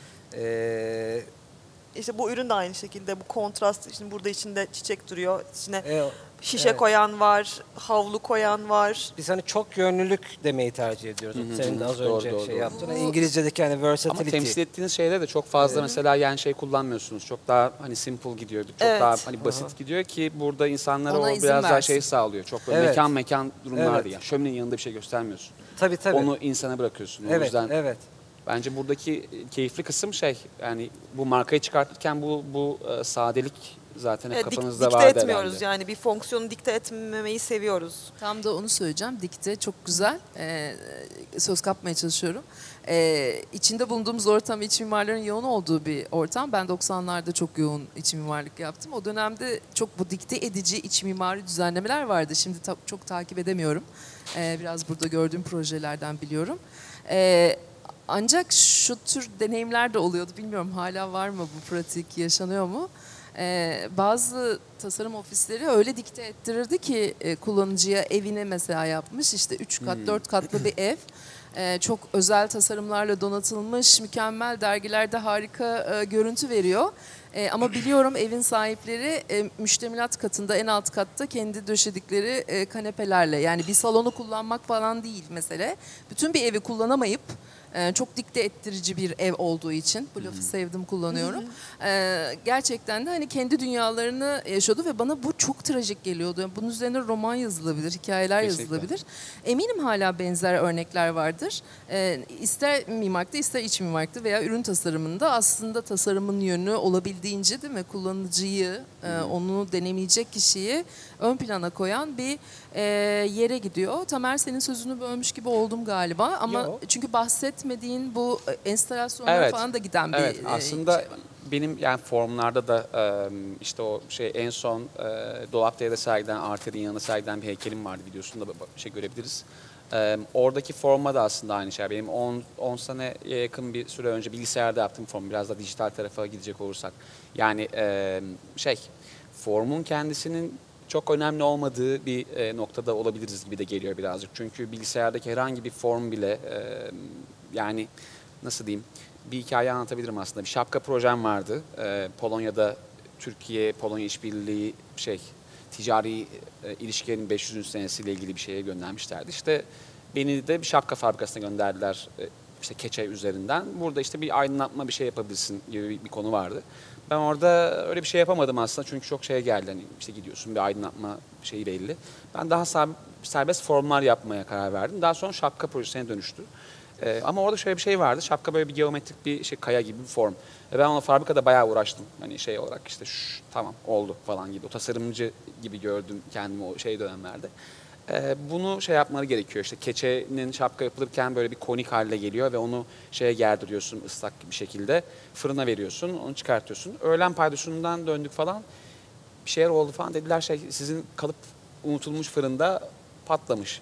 [SPEAKER 4] Ee,
[SPEAKER 2] İşte bu ürün de aynı şekilde bu kontrast. Şimdi burada içinde çiçek duruyor. İçine
[SPEAKER 4] e,
[SPEAKER 2] şişe
[SPEAKER 4] evet.
[SPEAKER 2] koyan var, havlu koyan var.
[SPEAKER 4] Biz hani çok yönlülük demeyi tercih ediyoruz.
[SPEAKER 3] Hı hı,
[SPEAKER 4] Senin de az
[SPEAKER 3] doğru,
[SPEAKER 4] önce
[SPEAKER 3] doğru,
[SPEAKER 4] şey
[SPEAKER 3] doğru.
[SPEAKER 4] yaptın.
[SPEAKER 2] Bu-
[SPEAKER 4] İngilizce'deki hani
[SPEAKER 3] Ama
[SPEAKER 4] versatility.
[SPEAKER 3] temsil ettiğiniz şeyde de çok fazla mesela yani şey kullanmıyorsunuz. Çok daha hani simple gidiyor. Çok
[SPEAKER 2] Evet.
[SPEAKER 3] daha hani basit gidiyor ki burada insanlara
[SPEAKER 1] Ona
[SPEAKER 3] o
[SPEAKER 1] izin
[SPEAKER 3] biraz daha
[SPEAKER 1] versin.
[SPEAKER 3] şey sağlıyor. Çok böyle
[SPEAKER 4] Evet.
[SPEAKER 3] mekan mekan durumlar
[SPEAKER 4] Evet.
[SPEAKER 3] değil. Yani şöminenin yanında bir şey göstermiyorsun.
[SPEAKER 4] Tabii tabii.
[SPEAKER 3] Onu insana bırakıyorsun. O
[SPEAKER 4] evet,
[SPEAKER 3] yüzden
[SPEAKER 4] evet.
[SPEAKER 3] bence buradaki keyifli kısım şey yani bu markayı çıkartırken bu bu e, sadelik zaten hep
[SPEAKER 2] Evet, dik-
[SPEAKER 3] kafanızda
[SPEAKER 2] dikte
[SPEAKER 3] vardı
[SPEAKER 2] etmiyoruz
[SPEAKER 3] herhalde.
[SPEAKER 2] yani bir fonksiyonu dikte etmemeyi seviyoruz.
[SPEAKER 1] Tam da onu söyleyeceğim. Dikte çok güzel. Ee, söz kapmaya çalışıyorum. Ee, içinde bulunduğumuz ortam iç mimarların yoğun olduğu bir ortam. Ben doksanlarda çok yoğun iç mimarlık yaptım. O dönemde çok bu dikte edici iç mimari düzenlemeler vardı. Şimdi ta- çok takip edemiyorum. Ee, biraz burada gördüğüm projelerden biliyorum. Ee, ancak şu tür deneyimler de oluyordu. Bilmiyorum hala var mı bu pratik, yaşanıyor mu? Ee, bazı tasarım ofisleri öyle dikte ettirirdi ki e, kullanıcıya evine mesela yapmış. İşte üç kat, dört katlı bir ev. Ee, çok özel tasarımlarla donatılmış, mükemmel dergilerde harika e, görüntü veriyor. E, ama biliyorum evin sahipleri e, müştemilat katında en alt katta kendi döşedikleri e, kanepelerle. Yani bir salonu kullanmak falan değil mesele. Bütün bir evi kullanamayıp e, çok dikte ettirici bir ev olduğu için bu lafı sevdim kullanıyorum. E, gerçekten de hani kendi dünyalarını yaşıyordu ve bana bu çok trajik geliyordu. Yani bunun üzerine roman yazılabilir, hikayeler
[SPEAKER 3] Kesinlikle.
[SPEAKER 1] yazılabilir. Eminim hala benzer örnekler vardır. E, ister mimarlıkta ister iç mimarlıkta veya ürün tasarımında aslında tasarımın yönü olabildiğince değil mi kullanıcıyı, e, onu deneyimleyecek kişiyi ön plana koyan bir e, yere gidiyor. Tamer senin sözünü bölmüş gibi oldum galiba ama
[SPEAKER 4] Yo.
[SPEAKER 1] çünkü bahsetmediğin bu e, enstalasyonlara
[SPEAKER 3] Evet.
[SPEAKER 1] falan da giden bir
[SPEAKER 3] Evet
[SPEAKER 1] e,
[SPEAKER 3] aslında
[SPEAKER 1] şey var.
[SPEAKER 3] benim yani formlarda da e, işte o şey en son e, Dolapdere'de sergilenen Arter'in yanında sergilenen bir heykelim vardı videosunda da bir şey görebiliriz. E, oradaki forma da aslında aynı şey. Benim on seneye yakın bir süre önce bilgisayarda yaptığım form biraz da dijital tarafa gidecek olursak. Yani e, şey formun kendisinin çok önemli olmadığı bir e, noktada olabiliriz gibi de geliyor birazcık. Çünkü bilgisayardaki herhangi bir form bile e, yani nasıl diyeyim bir hikaye anlatabilirim aslında. Bir şapka projem vardı. E, Polonya'da Türkiye-Polonya işbirliği şey ticari e, ilişkilerin beş yüzüncü senesiyle ilgili bir şeye göndermişlerdi. İşte beni de bir şapka fabrikasına gönderdiler e, işte keçe üzerinden. Burada işte bir aydınlatma bir şey yapabilirsin gibi bir, bir konu vardı. Ben orada öyle bir şey yapamadım aslında çünkü çok şeye geldi. Hani işte gidiyorsun bir aydınlatma şeyi belli. Ben daha serbest formlar yapmaya karar verdim. Daha sonra şapka projesine dönüştü. Ee, ama orada şöyle bir şey vardı. Şapka böyle bir geometrik bir şey kaya gibi bir form. Ve ben ona fabrikada bayağı uğraştım. Hani şey olarak işte şş, tamam oldu falan gibi. O tasarımcı gibi gördüm kendimi o şey dönemlerde. Ee, bunu şey yapmaları gerekiyor. İşte keçenin şapka yapılırken böyle bir konik haline geliyor ve onu şeye gerdiriyorsun ıslak bir şekilde. Fırına veriyorsun, onu çıkartıyorsun. Öğlen paydosundan döndük falan. Bir şeyler oldu falan dediler şey sizin kalıp unutulmuş fırında patlamış.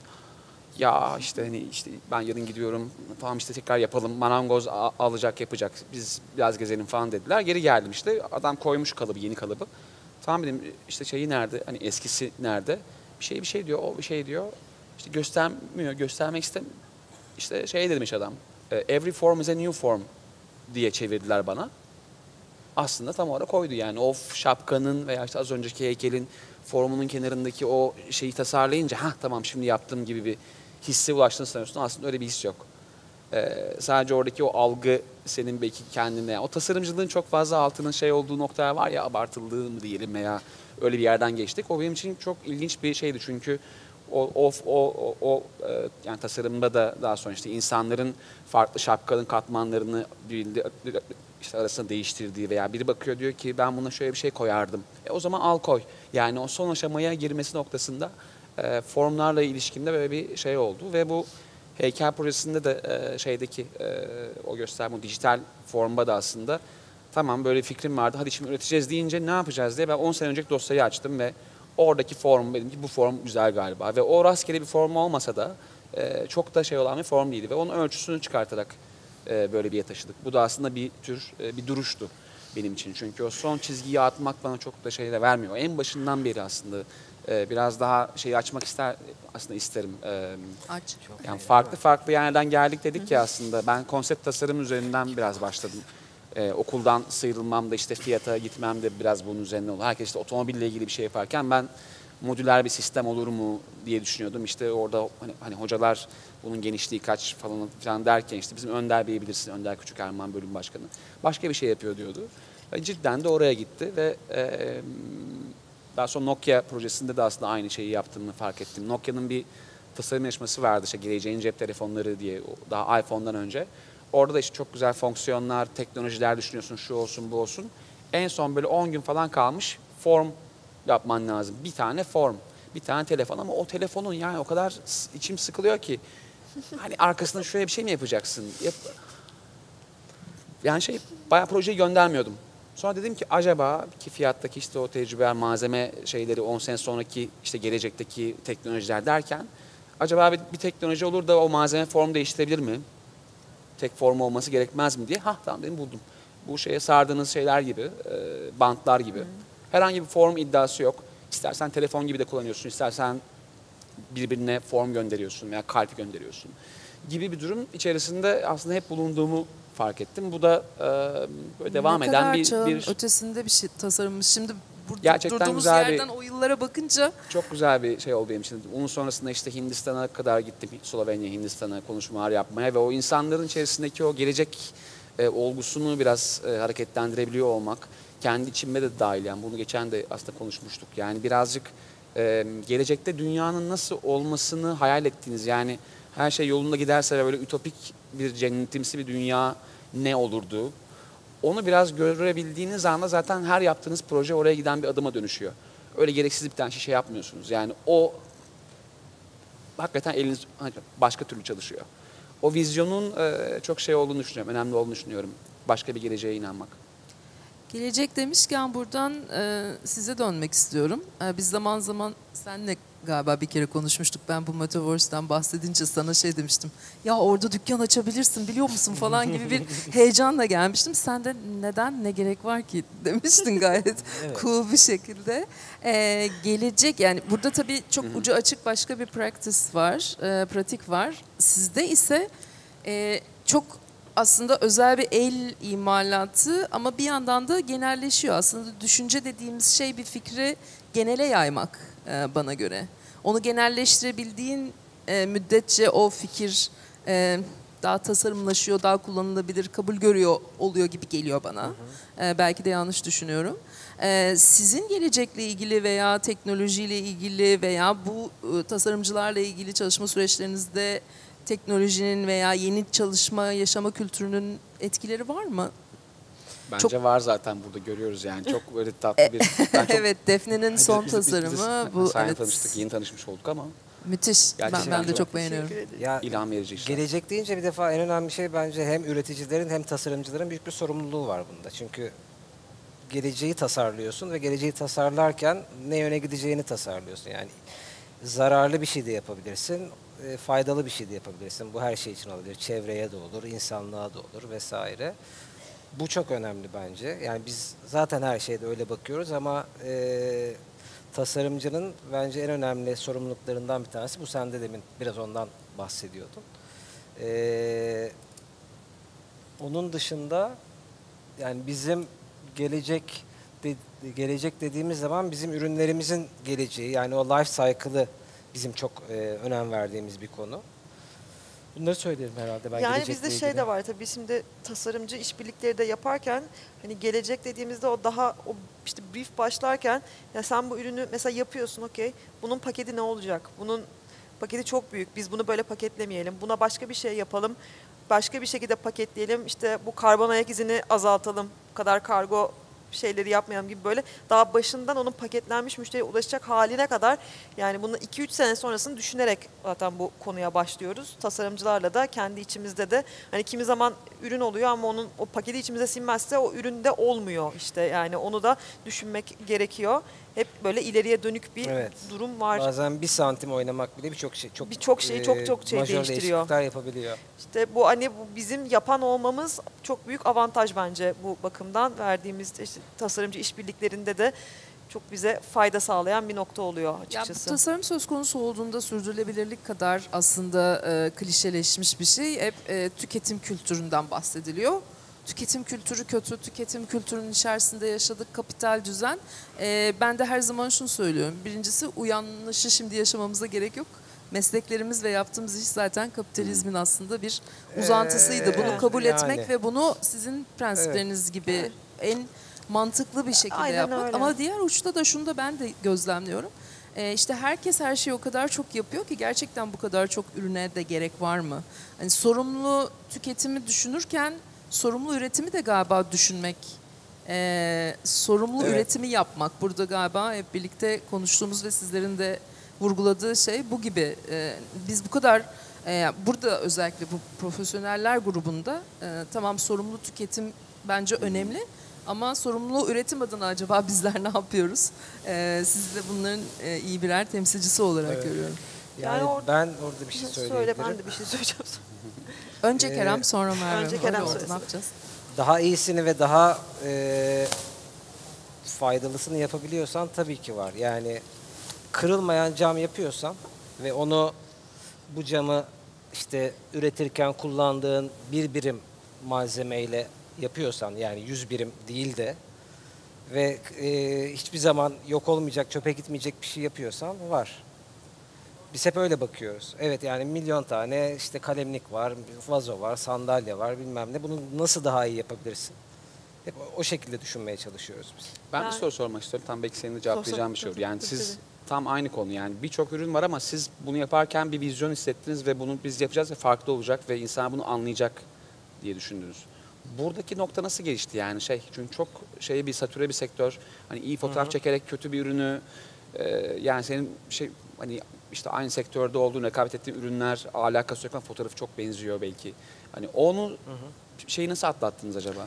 [SPEAKER 3] Ya işte hani işte ben yarın gidiyorum tamam işte tekrar yapalım marangoz a- alacak yapacak biz biraz gezelim falan dediler. Geri geldim işte adam koymuş kalıbı yeni kalıbı. Tamam dedim işte şeyi nerede hani eskisi nerede? Bir şey bir şey diyor o bir şey diyor. İşte göstermiyor göstermek istemiyor. İşte şey demiş adam every form is a new form diye çevirdiler bana. Aslında tam olarak koydu yani o şapkanın veya işte az önceki heykelin formunun kenarındaki o şeyi tasarlayınca ha tamam şimdi yaptığım gibi bir hisse ulaştığını sanıyorsun. Aslında öyle bir his yok. Ee, sadece oradaki o algı senin belki kendine. Yani o tasarımcılığın çok fazla altının şey olduğu noktalar var ya abartıldığı mı diyelim veya öyle bir yerden geçtik. O benim için çok ilginç bir şeydi çünkü o o o o, o e, yani tasarımda da daha sonra işte insanların farklı şapkanın katmanlarını birbirinde işte arasında değiştirdiği veya biri bakıyor diyor ki ben buna şöyle bir şey koyardım. E o zaman al koy. Yani o son aşamaya girmesi noktasında e, formlarla ilişkinde böyle bir şey oldu ve bu heykel projesinde de e, şeydeki e, o gösterme o dijital formda da aslında tamam böyle bir fikrim vardı. Hadi şimdi üreteceğiz deyince ne yapacağız diye ben on sene önceki dosyayı açtım ve oradaki form dedim ki bu form güzel galiba. Ve o rastgele bir form olmasa da e, çok da şey olan bir form değildi. Ve onun ölçüsünü çıkartarak e, böyle bir yere taşıdık. Bu da aslında bir tür e, bir duruştu benim için. Çünkü o son çizgiyi atmak bana çok da şey de vermiyor. En başından beri aslında e, biraz daha şeyi açmak ister aslında isterim. E,
[SPEAKER 1] Aç.
[SPEAKER 3] yani farklı farklı yerlerden geldik dedik ya aslında. Ben konsept tasarım üzerinden biraz başladım. Ee, okuldan sıyrılmam da işte fiyata gitmem de biraz bunun üzerine oldu. Herkes işte otomobille ilgili bir şey yaparken ben modüler bir sistem olur mu diye düşünüyordum. İşte orada hani, hani hocalar bunun genişliği kaç falan falan derken işte bizim Önder Bey'i bilirsin. Önder Küçük Erman bölüm başkanı. Başka bir şey yapıyor diyordu. Ve cidden de oraya gitti ve e, daha sonra Nokia projesinde de aslında aynı şeyi yaptığımı fark ettim. Nokia'nın bir tasarım yarışması vardı işte geleceğin cep telefonları diye daha iPhone'dan önce. Orada da işte çok güzel fonksiyonlar, teknolojiler düşünüyorsun, şu olsun, bu olsun. En son böyle on gün falan kalmış form yapman lazım. Bir tane form, bir tane telefon ama o telefonun yani o kadar içim sıkılıyor ki. Hani arkasında şöyle bir şey mi yapacaksın? Yap yani şey bayağı projeyi göndermiyordum. Sonra dedim ki acaba ki fiyattaki işte o tecrübe, malzeme şeyleri on sene sonraki işte gelecekteki teknolojiler derken acaba bir, bir teknoloji olur da o malzeme formu değiştirebilir mi? Tek form olması gerekmez mi diye. Hah tamam dedim buldum. Bu şeye sardığınız şeyler gibi, e, bantlar gibi. Hı. Herhangi bir form iddiası yok. İstersen telefon gibi de kullanıyorsun, istersen birbirine form gönderiyorsun veya kalp gönderiyorsun gibi bir durum içerisinde aslında hep bulunduğumu fark ettim. Bu da e, böyle devam
[SPEAKER 1] ne
[SPEAKER 3] eden
[SPEAKER 1] kadar
[SPEAKER 3] bir...
[SPEAKER 1] çağın
[SPEAKER 3] bir
[SPEAKER 1] ötesinde bir şey tasarımmış. Şimdi burada
[SPEAKER 3] Gerçekten
[SPEAKER 1] durduğumuz
[SPEAKER 3] güzel bir-
[SPEAKER 1] yerden o yıllara bakınca
[SPEAKER 3] Çok güzel bir şey oldu benim için. Onun sonrasında işte Hindistan'a kadar gittim. Slovenya, Hindistan'a konuşmalar yapmaya ve o insanların içerisindeki o gelecek e, olgusunu biraz e, hareketlendirebiliyor olmak. Kendi içime de dahil yani bunu geçen de aslında konuşmuştuk. Yani birazcık e, gelecekte dünyanın nasıl olmasını hayal ettiğiniz yani her şey yolunda giderse ve böyle ütopik bir cennetimsi bir dünya ne olurdu? Onu biraz görebildiğiniz anda zaten her yaptığınız proje oraya giden bir adıma dönüşüyor. Öyle gereksiz bir tane şişe yapmıyorsunuz. Yani o hakikaten eliniz başka türlü çalışıyor. O vizyonun e, çok şey olduğunu düşünüyorum, önemli olduğunu düşünüyorum. Başka bir geleceğe inanmak.
[SPEAKER 1] gelecek demişken buradan e, size dönmek istiyorum. E, biz zaman zaman seninle galiba bir kere konuşmuştuk. Ben bu Metaverse'den bahsedince sana şey demiştim. Ya orada dükkan açabilirsin biliyor musun falan gibi bir heyecanla gelmiştim. Sen de neden ne gerek var ki demiştin gayet
[SPEAKER 4] Evet.
[SPEAKER 1] cool bir şekilde. E, gelecek yani burada tabii çok ucu açık başka bir practice var, e, pratik var. Sizde ise e, çok aslında özel bir el imalatı ama bir yandan da genelleşiyor. Aslında düşünce dediğimiz şey bir fikri genele yaymak e, bana göre. Onu genelleştirebildiğin e, müddetçe o fikir e, daha tasarımlaşıyor, daha kullanılabilir, kabul görüyor oluyor gibi geliyor bana. Hı hı. E, belki de yanlış düşünüyorum. E, sizin gelecekle ilgili veya teknolojiyle ilgili veya bu e, tasarımcılarla ilgili çalışma süreçlerinizde teknolojinin veya yeni çalışma, yaşama kültürünün etkileri var mı?
[SPEAKER 3] Bence
[SPEAKER 1] Çok-
[SPEAKER 3] var zaten burada görüyoruz yani. Çok böyle tatlı bir... Ben çok,
[SPEAKER 1] Evet, Defne'nin
[SPEAKER 3] Biz-
[SPEAKER 1] son
[SPEAKER 3] biz- biz- biz-
[SPEAKER 1] tasarımı
[SPEAKER 3] biz-
[SPEAKER 1] bu.
[SPEAKER 3] Seninle
[SPEAKER 1] Evet.
[SPEAKER 3] tanıştık, yeni tanışmış olduk ama
[SPEAKER 1] Müthiş. Ben,
[SPEAKER 3] Gerçekten
[SPEAKER 1] ben de
[SPEAKER 3] çok-
[SPEAKER 1] çok beğeniyorum.
[SPEAKER 2] Teşekkür ederim.
[SPEAKER 4] Ya,
[SPEAKER 3] ilham verici işler.
[SPEAKER 4] gelecek deyince bir defa en önemli şey bence hem üreticilerin hem tasarımcıların büyük bir sorumluluğu var bunda. Çünkü geleceği tasarlıyorsun ve geleceği tasarlarken ne yöne gideceğini tasarlıyorsun. Yani zararlı bir şey de yapabilirsin, e, faydalı bir şey de yapabilirsin. Bu her şey için olabilir. Çevreye de olur, insanlığa da olur vesaire. Bu çok önemli bence. Yani biz zaten her şeyde öyle bakıyoruz ama e, tasarımcının bence en önemli sorumluluklarından bir tanesi bu. Sen de demin biraz ondan bahsediyordun. E, onun dışında yani bizim gelecek de, gelecek dediğimiz zaman bizim ürünlerimizin geleceği yani o life cycle'ı bizim çok e, önem verdiğimiz bir konu. Bunları söylerim herhalde ben
[SPEAKER 2] Yani
[SPEAKER 4] gelecekle
[SPEAKER 2] bizde şey
[SPEAKER 4] ilgili.
[SPEAKER 2] de var tabii şimdi tasarımcı işbirlikleri de yaparken hani gelecek dediğimizde o daha o işte brief başlarken ya sen bu ürünü mesela yapıyorsun okey bunun paketi ne olacak? Bunun paketi çok büyük biz bunu böyle paketlemeyelim buna başka bir şey yapalım başka bir şekilde paketleyelim işte bu karbon ayak izini azaltalım bu kadar kargo şeyleri yapmayalım gibi böyle daha başından onun paketlenmiş müşteriye ulaşacak haline kadar yani bunu iki üç sene sonrasını düşünerek zaten bu konuya başlıyoruz. Tasarımcılarla da kendi içimizde de hani kimi zaman ürün oluyor ama onun o paketi içimize sinmezse o üründe olmuyor işte yani onu da düşünmek gerekiyor. Hep böyle ileriye dönük bir
[SPEAKER 4] Evet.
[SPEAKER 2] durum var.
[SPEAKER 4] Bazen bir santim oynamak bile birçok şey çok
[SPEAKER 2] Birçok şeyi çok çok şey
[SPEAKER 4] majör
[SPEAKER 2] değiştiriyor.
[SPEAKER 4] değişiklikler yapabiliyor.
[SPEAKER 2] İşte bu hani bu bizim yapan olmamız çok büyük avantaj bence bu bakımdan verdiğimiz işte tasarımcı işbirliklerinde de çok bize fayda sağlayan bir nokta oluyor
[SPEAKER 1] Ya
[SPEAKER 2] açıkçası.
[SPEAKER 1] bu tasarım söz konusu olduğunda sürdürülebilirlik kadar aslında e, klişeleşmiş bir şey. Hep e, tüketim kültüründen bahsediliyor. Tüketim kültürü kötü, tüketim kültürünün içerisinde yaşadık kapital düzen. E, ben de her zaman şunu söylüyorum. Birincisi uyanışı şimdi yaşamamıza gerek yok. Mesleklerimiz ve yaptığımız iş zaten kapitalizmin aslında bir uzantısıydı. Bunu
[SPEAKER 4] Ee,
[SPEAKER 1] kabul
[SPEAKER 4] yani.
[SPEAKER 1] etmek ve bunu sizin prensipleriniz gibi en mantıklı bir şekilde
[SPEAKER 2] Aynen
[SPEAKER 1] yapmak.
[SPEAKER 2] öyle.
[SPEAKER 1] Ama diğer uçta da şunu da ben de gözlemliyorum. Ee, işte herkes her şeyi o kadar çok yapıyor ki gerçekten bu kadar çok ürüne de gerek var mı? Hani sorumlu tüketimi düşünürken sorumlu üretimi de galiba düşünmek, ee, sorumlu
[SPEAKER 4] Evet.
[SPEAKER 1] üretimi yapmak. Burada galiba hep birlikte konuştuğumuz ve sizlerin de vurguladığı şey bu gibi. Ee, biz bu kadar e, burada özellikle bu profesyoneller grubunda e, tamam sorumlu tüketim bence önemli. Ama sorumlu üretim adına acaba bizler ne yapıyoruz? Ee, siz de bunların e, iyi birer temsilcisi olarak
[SPEAKER 4] Evet.
[SPEAKER 1] görüyorum.
[SPEAKER 4] Yani,
[SPEAKER 2] Yani or-
[SPEAKER 4] ben orada bir şey söyleyebilirim.
[SPEAKER 2] Söyle ben de bir şey söyleyeceğim.
[SPEAKER 1] Önce
[SPEAKER 4] Ee,
[SPEAKER 1] Kerem sonra Merve.
[SPEAKER 2] önce
[SPEAKER 1] Öyle
[SPEAKER 2] Kerem
[SPEAKER 1] oldu,
[SPEAKER 2] söylesin.
[SPEAKER 1] ne yapacağız?
[SPEAKER 4] Daha iyisini ve daha e, faydalısını yapabiliyorsan tabii ki var. Yani kırılmayan cam yapıyorsan ve onu bu camı işte üretirken kullandığın bir birim malzemeyle yapıyorsan yani yüz birim değil de ve e, hiçbir zaman yok olmayacak, çöpe gitmeyecek bir şey yapıyorsan var. Biz hep öyle bakıyoruz. Evet yani milyon tane işte kalemlik var, vazo var, sandalye var bilmem ne. Bunu nasıl daha iyi yapabilirsin? Hep o- o şekilde düşünmeye çalışıyoruz biz.
[SPEAKER 3] Ben
[SPEAKER 2] Ben-
[SPEAKER 3] bir soru sormak istiyorum. Tam belki senin de cevaplayacağın bir şey olur. Yani
[SPEAKER 2] Tabii,
[SPEAKER 3] siz
[SPEAKER 2] tabii.
[SPEAKER 3] tam aynı konu yani birçok ürün var ama siz bunu yaparken bir vizyon hissettiniz ve bunu biz yapacağız ve farklı olacak ve insan bunu anlayacak diye düşündünüz. Buradaki nokta nasıl gelişti yani şey çünkü çok şey bir satüre bir sektör. Hani iyi fotoğraf çekerek kötü bir ürünü e, yani senin şey hani işte aynı sektörde olduğun rekabet ettiğin ürünler alakası yok ama fotoğrafı çok benziyor belki. Hani onu şeyi nasıl atlattınız acaba?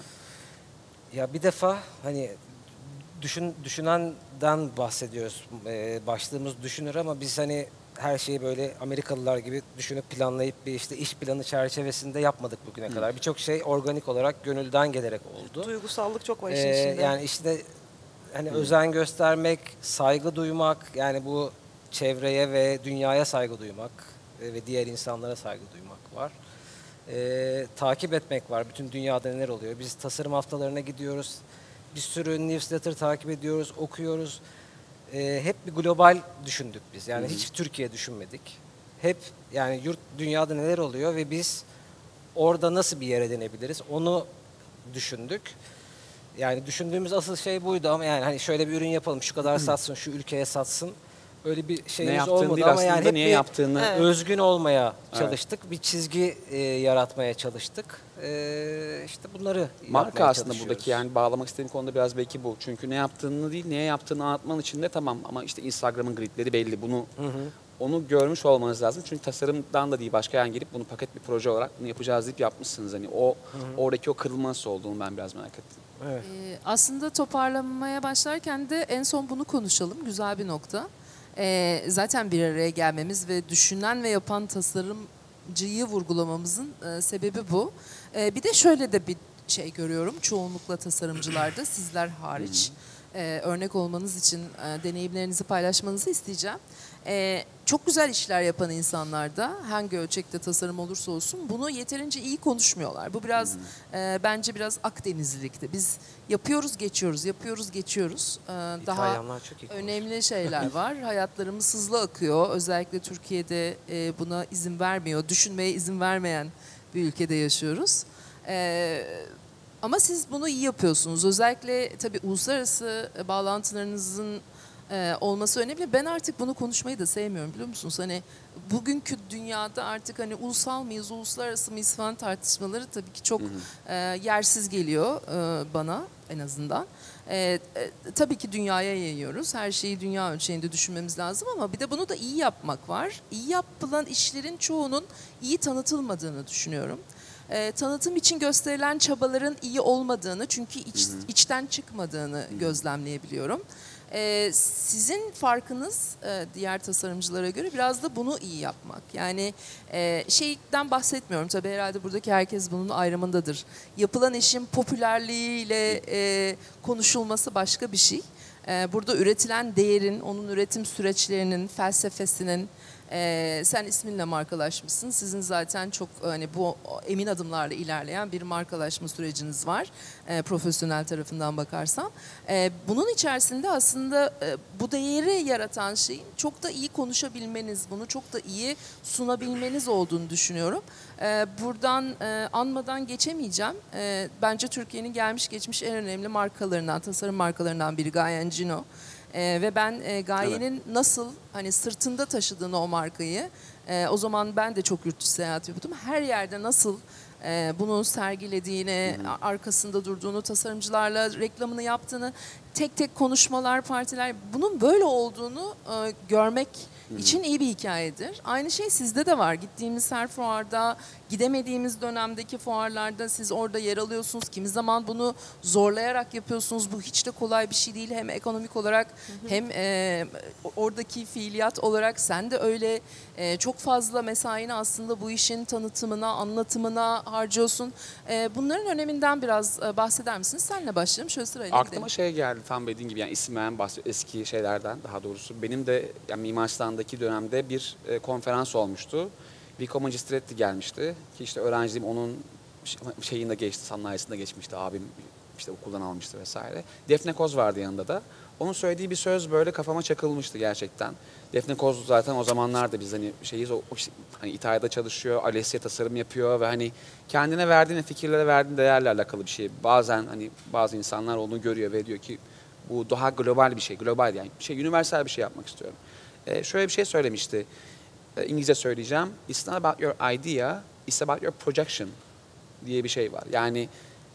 [SPEAKER 4] Ya bir defa hani düşün düşünenden bahsediyoruz. Ee, başlığımız düşünür ama biz hani her şeyi böyle Amerikalılar gibi düşünüp planlayıp bir işte iş planı çerçevesinde yapmadık bugüne kadar. Birçok şey organik olarak gönülden gelerek oldu.
[SPEAKER 2] Duygusallık çok var işin
[SPEAKER 4] Ee,
[SPEAKER 2] içinde.
[SPEAKER 4] yani işte hani özen göstermek, saygı duymak, yani bu çevreye ve dünyaya saygı duymak e, ve diğer insanlara saygı duymak var. Ee, takip etmek var. Bütün dünyada neler oluyor? Biz tasarım haftalarına gidiyoruz. Bir sürü newsletter takip ediyoruz, okuyoruz. Ee, hep bir global düşündük biz. Yani hiç Türkiye düşünmedik. Hep yani yurt dünyada neler oluyor ve biz orada nasıl bir yer edinebiliriz? Onu düşündük. Yani düşündüğümüz asıl şey buydu ama yani hani şöyle bir ürün yapalım, şu kadar satsın, şu ülkeye satsın. Öyle bir
[SPEAKER 3] Ne
[SPEAKER 4] şeyimiz
[SPEAKER 3] yaptığını
[SPEAKER 4] olmadı
[SPEAKER 3] değil
[SPEAKER 4] ama
[SPEAKER 3] aslında
[SPEAKER 4] yani hep
[SPEAKER 3] niye
[SPEAKER 4] bir
[SPEAKER 3] yaptığını.
[SPEAKER 2] Evet.
[SPEAKER 4] özgün olmaya
[SPEAKER 3] Evet.
[SPEAKER 4] çalıştık. Bir çizgi e, yaratmaya çalıştık. E, işte bunları
[SPEAKER 3] Marka
[SPEAKER 4] yapmaya
[SPEAKER 3] aslında
[SPEAKER 4] çalışıyoruz.
[SPEAKER 3] buradaki yani bağlamak istediğim konuda biraz belki bu. Çünkü ne yaptığını değil, niye yaptığını anlatman için de tamam ama işte Instagram'ın gridleri belli. Bunu onu görmüş olmanız lazım. Çünkü tasarımdan da değil başka yani gelip bunu paket bir proje olarak bunu yapacağız deyip yapmışsınız. Hani o oradaki o kırılma nasıl olduğunu ben biraz merak ettim.
[SPEAKER 4] Evet.
[SPEAKER 1] Ee, aslında toparlamaya başlarken de en son bunu konuşalım. Güzel bir nokta. Ee, zaten bir araya gelmemiz ve düşünen ve yapan tasarımcıyı vurgulamamızın e, sebebi bu. Ee, bir de şöyle de bir şey görüyorum. Çoğunlukla tasarımcılarda sizler hariç e, örnek olmanız için e, deneyimlerinizi paylaşmanızı isteyeceğim. E, çok güzel işler yapan insanlar da hangi ölçekte tasarım olursa olsun bunu yeterince iyi konuşmuyorlar. Bu biraz e, bence biraz Akdenizlilikti. Biz yapıyoruz geçiyoruz, yapıyoruz geçiyoruz. E, daha
[SPEAKER 4] İtalyanlar çok iyi konuşuyor.
[SPEAKER 1] önemli şeyler var. Hayatlarımız hızlı akıyor. Özellikle Türkiye'de e, buna izin vermiyor, düşünmeye izin vermeyen bir ülkede yaşıyoruz. E, ama siz bunu iyi yapıyorsunuz. Özellikle tabii uluslararası bağlantılarınızın e, olması önemli. Ben artık bunu konuşmayı da sevmiyorum, biliyor musunuz? Hani bugünkü dünyada artık hani ulusal mıyız, uluslararası mıyız falan tartışmaları tabii ki çok e, yersiz geliyor e, bana en azından. E, e, tabii ki dünyaya yayıyoruz. Her şeyi dünya ölçeğinde düşünmemiz lazım ama bir de bunu da iyi yapmak var. İyi yapılan işlerin çoğunun iyi tanıtılmadığını düşünüyorum. E, tanıtım için gösterilen çabaların iyi olmadığını, çünkü iç, içten çıkmadığını gözlemleyebiliyorum. E, sizin farkınız e, diğer tasarımcılara göre biraz da bunu iyi yapmak. Yani e, şeyden bahsetmiyorum tabii, herhalde buradaki herkes bunun ayrımındadır. Yapılan işin popülerliğiyle e, konuşulması başka bir şey. E, burada üretilen değerin, onun üretim süreçlerinin, felsefesinin, Ee, sen isminle markalaşmışsın. Sizin zaten çok hani bu emin adımlarla ilerleyen bir markalaşma süreciniz var. Ee, profesyonel tarafından bakarsam. Ee, bunun içerisinde aslında e, bu değeri yaratan şeyin çok da iyi konuşabilmeniz, bunu çok da iyi sunabilmeniz olduğunu düşünüyorum. Ee, buradan e, anmadan geçemeyeceğim. Ee, bence Türkiye'nin gelmiş geçmiş en önemli markalarından, tasarım markalarından biri Gaia Engino. Ee, ve ben e, Gaia'nın evet. nasıl hani sırtında taşıdığını o markayı, e, o zaman ben de çok yurt dışı seyahat yapıyordum. Her yerde nasıl e, bunu sergilediğini, Hı-hı. arkasında durduğunu, tasarımcılarla reklamını yaptığını, tek tek konuşmalar, partiler, bunun böyle olduğunu e, görmek Hı-hı. için iyi bir hikayedir. Aynı şey sizde de var. Gittiğimiz her fuarda, gidemediğimiz dönemdeki fuarlarda siz orada yer alıyorsunuz. Kimi zaman bunu zorlayarak yapıyorsunuz. Bu hiç de kolay bir şey değil. Hem ekonomik olarak Hı-hı. hem e, oradaki fiiliyat olarak sen de öyle e, çok fazla mesaini aslında bu işin tanıtımına, anlatımına harcıyorsun. E, bunların öneminden biraz e, bahseder misiniz? Senle başlayalım. Şöyle sırayla
[SPEAKER 3] Aklıma
[SPEAKER 1] gidelim.
[SPEAKER 3] şey geldi tam dediğin gibi, yani isimden bahsediyor, eski şeylerden daha doğrusu. Benim de yani Mimar Sinan'daki dönemde bir e, konferans olmuştu. Vico Magistretti gelmişti ki işte öğrenciliğim onun şeyinde geçti, sanayisinde geçmişti, abim işte okuldan almıştı vesaire. Defne Koz vardı yanında da. Onun söylediği bir söz böyle kafama çakılmıştı gerçekten. Defne Koz zaten o zamanlarda biz hani şeyiz, o, o hani İtalya'da çalışıyor, Alessia tasarım yapıyor ve hani kendine verdiğin fikirlere verdiğin değerle alakalı bir şey. Bazen hani bazı insanlar onu görüyor ve diyor ki bu daha global bir şey, global yani bir şey, universal bir şey yapmak istiyorum. Ee, şöyle bir şey söylemişti. İngilizce söyleyeceğim. It's not about your idea, it's about your projection diye bir şey var. Yani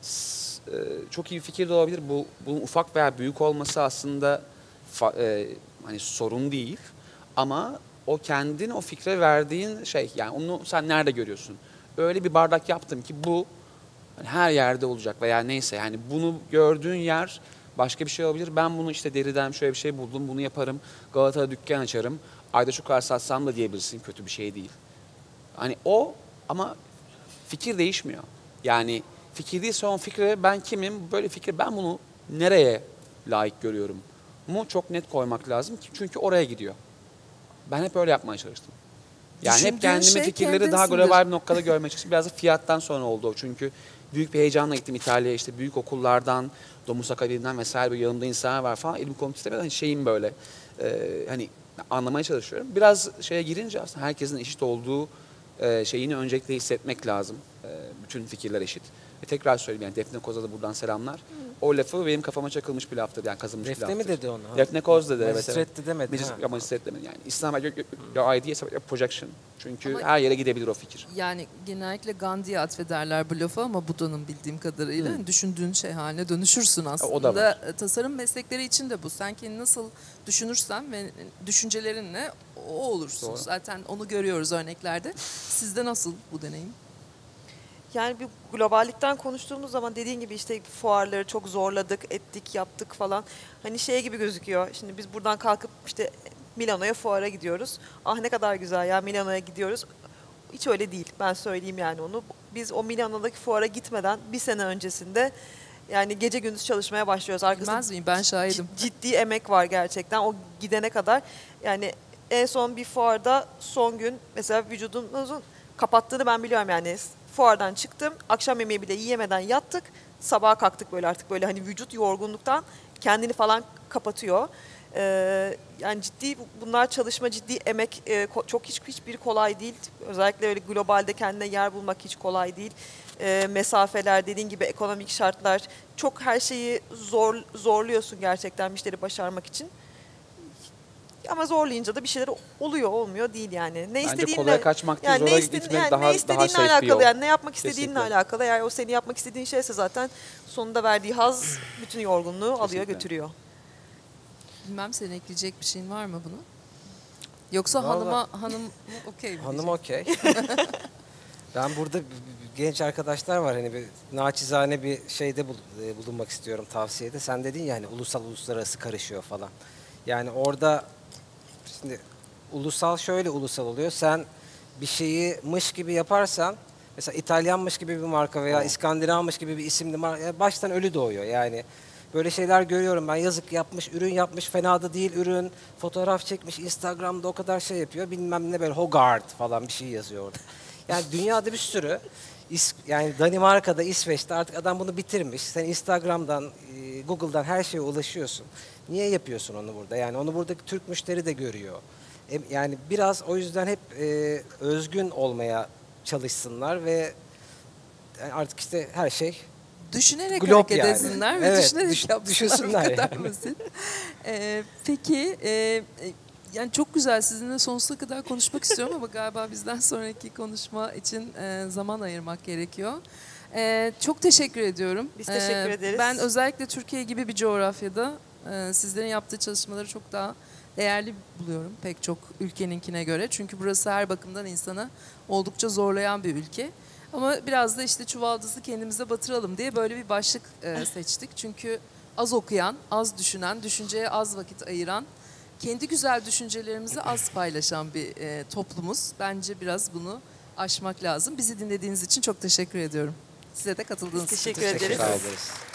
[SPEAKER 3] çok iyi bir fikir de olabilir. Bu bunun ufak veya büyük olması aslında e, hani sorun değil. Ama o kendin o fikre verdiğin şey, yani onu sen nerede görüyorsun? Öyle bir bardak yaptım ki bu hani her yerde olacak veya neyse, yani bunu gördüğün yer başka bir şey olabilir. Ben bunu işte deriden şöyle bir şey buldum, bunu yaparım. Galata'da dükkan açarım. Ayda şu kadar satsam da diyebilirsin, kötü bir şey değil. Hani o, ama fikir değişmiyor. Yani fikir değilse o fikre ben kimim, böyle fikir ben bunu nereye layık görüyorum mu çok net koymak lazım ki çünkü oraya gidiyor. Ben hep öyle yapmaya çalıştım. Yani
[SPEAKER 1] Düşündüğün
[SPEAKER 3] hep kendimi
[SPEAKER 1] şey
[SPEAKER 3] fikirleri daha
[SPEAKER 1] kendinsindir.
[SPEAKER 3] global bir noktada görmeye çalıştım. Biraz da fiyattan sonra oldu o, çünkü büyük bir heyecanla gittim İtalya'ya, işte büyük okullardan, Domus Akademi'den vesaire, böyle yanımda insanlar var falan, elim kolum titremeden hani şeyim böyle e, hani anlamaya çalışıyorum. Biraz şeye girince aslında herkesin eşit olduğu e, şeyini öncelikle hissetmek lazım. E, bütün fikirler eşit. Ve tekrar söyleyeyim, yani Defne Koz'a da buradan selamlar. Hı. O lafı benim kafama çakılmış bir laftır, yani kazınmış
[SPEAKER 4] Defne
[SPEAKER 3] bir laftır.
[SPEAKER 4] mi dedi onu?
[SPEAKER 3] Defne Koz dedi.
[SPEAKER 4] Magistretti
[SPEAKER 3] evet.
[SPEAKER 4] demedi.
[SPEAKER 3] Magistretti Magistretti demedi. Yani İslam your, your idea is your projection. Çünkü
[SPEAKER 1] Ama
[SPEAKER 3] her yere gidebilir o fikir.
[SPEAKER 1] Yani genellikle Gandhi'ye atfederler bu lafı ama Buda'nın bildiğim kadarıyla
[SPEAKER 3] Hı.
[SPEAKER 1] düşündüğün şey haline dönüşürsün aslında.
[SPEAKER 3] O da var.
[SPEAKER 1] Tasarım meslekleri için de bu. Sen kendini nasıl düşünürsen ve düşüncelerinle o olursun.
[SPEAKER 3] Doğru.
[SPEAKER 1] Zaten onu görüyoruz örneklerde. Sizde nasıl bu deneyim?
[SPEAKER 2] Yani bir globallikten konuştuğumuz zaman dediğin gibi işte fuarları çok zorladık, ettik, yaptık falan. Hani şey gibi gözüküyor. Şimdi biz buradan kalkıp işte Milano'ya fuara gidiyoruz. Ah ne kadar güzel ya, Milano'ya gidiyoruz. Hiç öyle değil. Ben söyleyeyim yani onu. Biz o Milano'daki fuara gitmeden bir sene öncesinde yani gece gündüz çalışmaya başlıyoruz. Arkasında
[SPEAKER 1] Bilmez miyim? Ben şahidim.
[SPEAKER 2] Ciddi emek var gerçekten. O gidene kadar yani en son bir fuarda son gün mesela vücudumuzun kapattığını ben biliyorum yani. Fuardan çıktım, akşam yemeği bile yiyemeden yattık. Sabaha kalktık böyle, artık böyle hani vücut yorgunluktan kendini falan kapatıyor. Ee, yani ciddi bunlar çalışma, ciddi emek, e, çok hiç hiçbir kolay değil. Özellikle öyle globalde kendine yer bulmak hiç kolay değil. E, mesafeler, dediğin gibi ekonomik şartlar, çok her şeyi zor zorluyorsun gerçekten müşteri başarmak için. Ama zorlayınca da bir şeyler oluyor, olmuyor değil yani. Ne
[SPEAKER 3] Bence
[SPEAKER 2] istediğinle
[SPEAKER 3] kolaya kaçmak değil,
[SPEAKER 2] yani
[SPEAKER 3] zora
[SPEAKER 2] ne istediğin-
[SPEAKER 3] gitmek
[SPEAKER 2] yani
[SPEAKER 3] daha-
[SPEAKER 2] ne
[SPEAKER 3] daha
[SPEAKER 2] istediğinle
[SPEAKER 3] safe bir
[SPEAKER 2] alakalı
[SPEAKER 3] yol.
[SPEAKER 2] yani ne yapmak istediğinle
[SPEAKER 3] Kesinlikle.
[SPEAKER 2] alakalı. Eğer o senin yapmak istediğin şeyse zaten sonunda verdiği haz bütün yorgunluğu alıyor
[SPEAKER 3] Kesinlikle.
[SPEAKER 2] götürüyor.
[SPEAKER 1] Bilmem senin ekleyecek bir şeyin var mı bunu? Yoksa
[SPEAKER 4] Vallahi-
[SPEAKER 1] hanıma hanım okey mi?
[SPEAKER 4] Hanım
[SPEAKER 1] diyecek?
[SPEAKER 4] okey. Ben burada b- b- genç arkadaşlar var hani bir naçizane bir şeyde bul- e, bulunmak istiyorum tavsiyede. Sen dedin ya hani ulusal uluslararası karışıyor falan. Yani orada şimdi ulusal şöyle ulusal oluyor. Sen bir şeyi mış gibi yaparsan mesela İtalyanmış gibi bir marka veya
[SPEAKER 3] Oh.
[SPEAKER 4] İskandinavmış gibi bir isimli marka baştan ölü doğuyor. Yani böyle şeyler görüyorum ben, yazık yapmış, ürün yapmış, fena da değil ürün, fotoğraf çekmiş, Instagram'da o kadar şey yapıyor, bilmem ne böyle Hogard falan bir şey yazıyor orada. Yani dünyada bir sürü, İs- yani Danimarka'da, İsveç'te artık adam bunu bitirmiş. Sen Instagram'dan, e, Google'dan her şeye ulaşıyorsun. Niye yapıyorsun onu burada? Yani onu buradaki Türk müşteri de görüyor. E, Yani biraz o yüzden hep e, özgün olmaya çalışsınlar ve yani artık işte her şey
[SPEAKER 1] Düşünerek
[SPEAKER 4] Glob
[SPEAKER 1] hareket
[SPEAKER 4] yani.
[SPEAKER 1] etsinler ve
[SPEAKER 4] Evet,
[SPEAKER 1] düşünerek
[SPEAKER 4] düş-
[SPEAKER 1] yapsınlar.
[SPEAKER 4] düşünsünler
[SPEAKER 1] Bu kadar
[SPEAKER 4] yani.
[SPEAKER 1] basit. Ee, peki, e, e, yani çok güzel, sizinle sonsuza kadar konuşmak istiyorum ama galiba bizden sonraki konuşma için e, zaman ayırmak gerekiyor. E, çok teşekkür ediyorum.
[SPEAKER 2] Biz teşekkür
[SPEAKER 1] E,
[SPEAKER 2] ederiz.
[SPEAKER 1] Ben özellikle Türkiye gibi bir coğrafyada e, sizlerin yaptığı çalışmaları çok daha değerli buluyorum pek çok ülkeninkine göre. Çünkü burası her bakımdan insanı oldukça zorlayan bir ülke. Ama biraz da işte çuvaldızı kendimize batıralım diye böyle bir başlık e, seçtik. Çünkü az okuyan, az düşünen, düşünceye az vakit ayıran, kendi güzel düşüncelerimizi az paylaşan bir e, toplumuz. Bence biraz bunu aşmak lazım. Bizi dinlediğiniz için çok teşekkür ediyorum. Size de katıldığınız
[SPEAKER 2] Biz
[SPEAKER 1] için
[SPEAKER 2] teşekkür ederiz.
[SPEAKER 4] Sağ ederiz.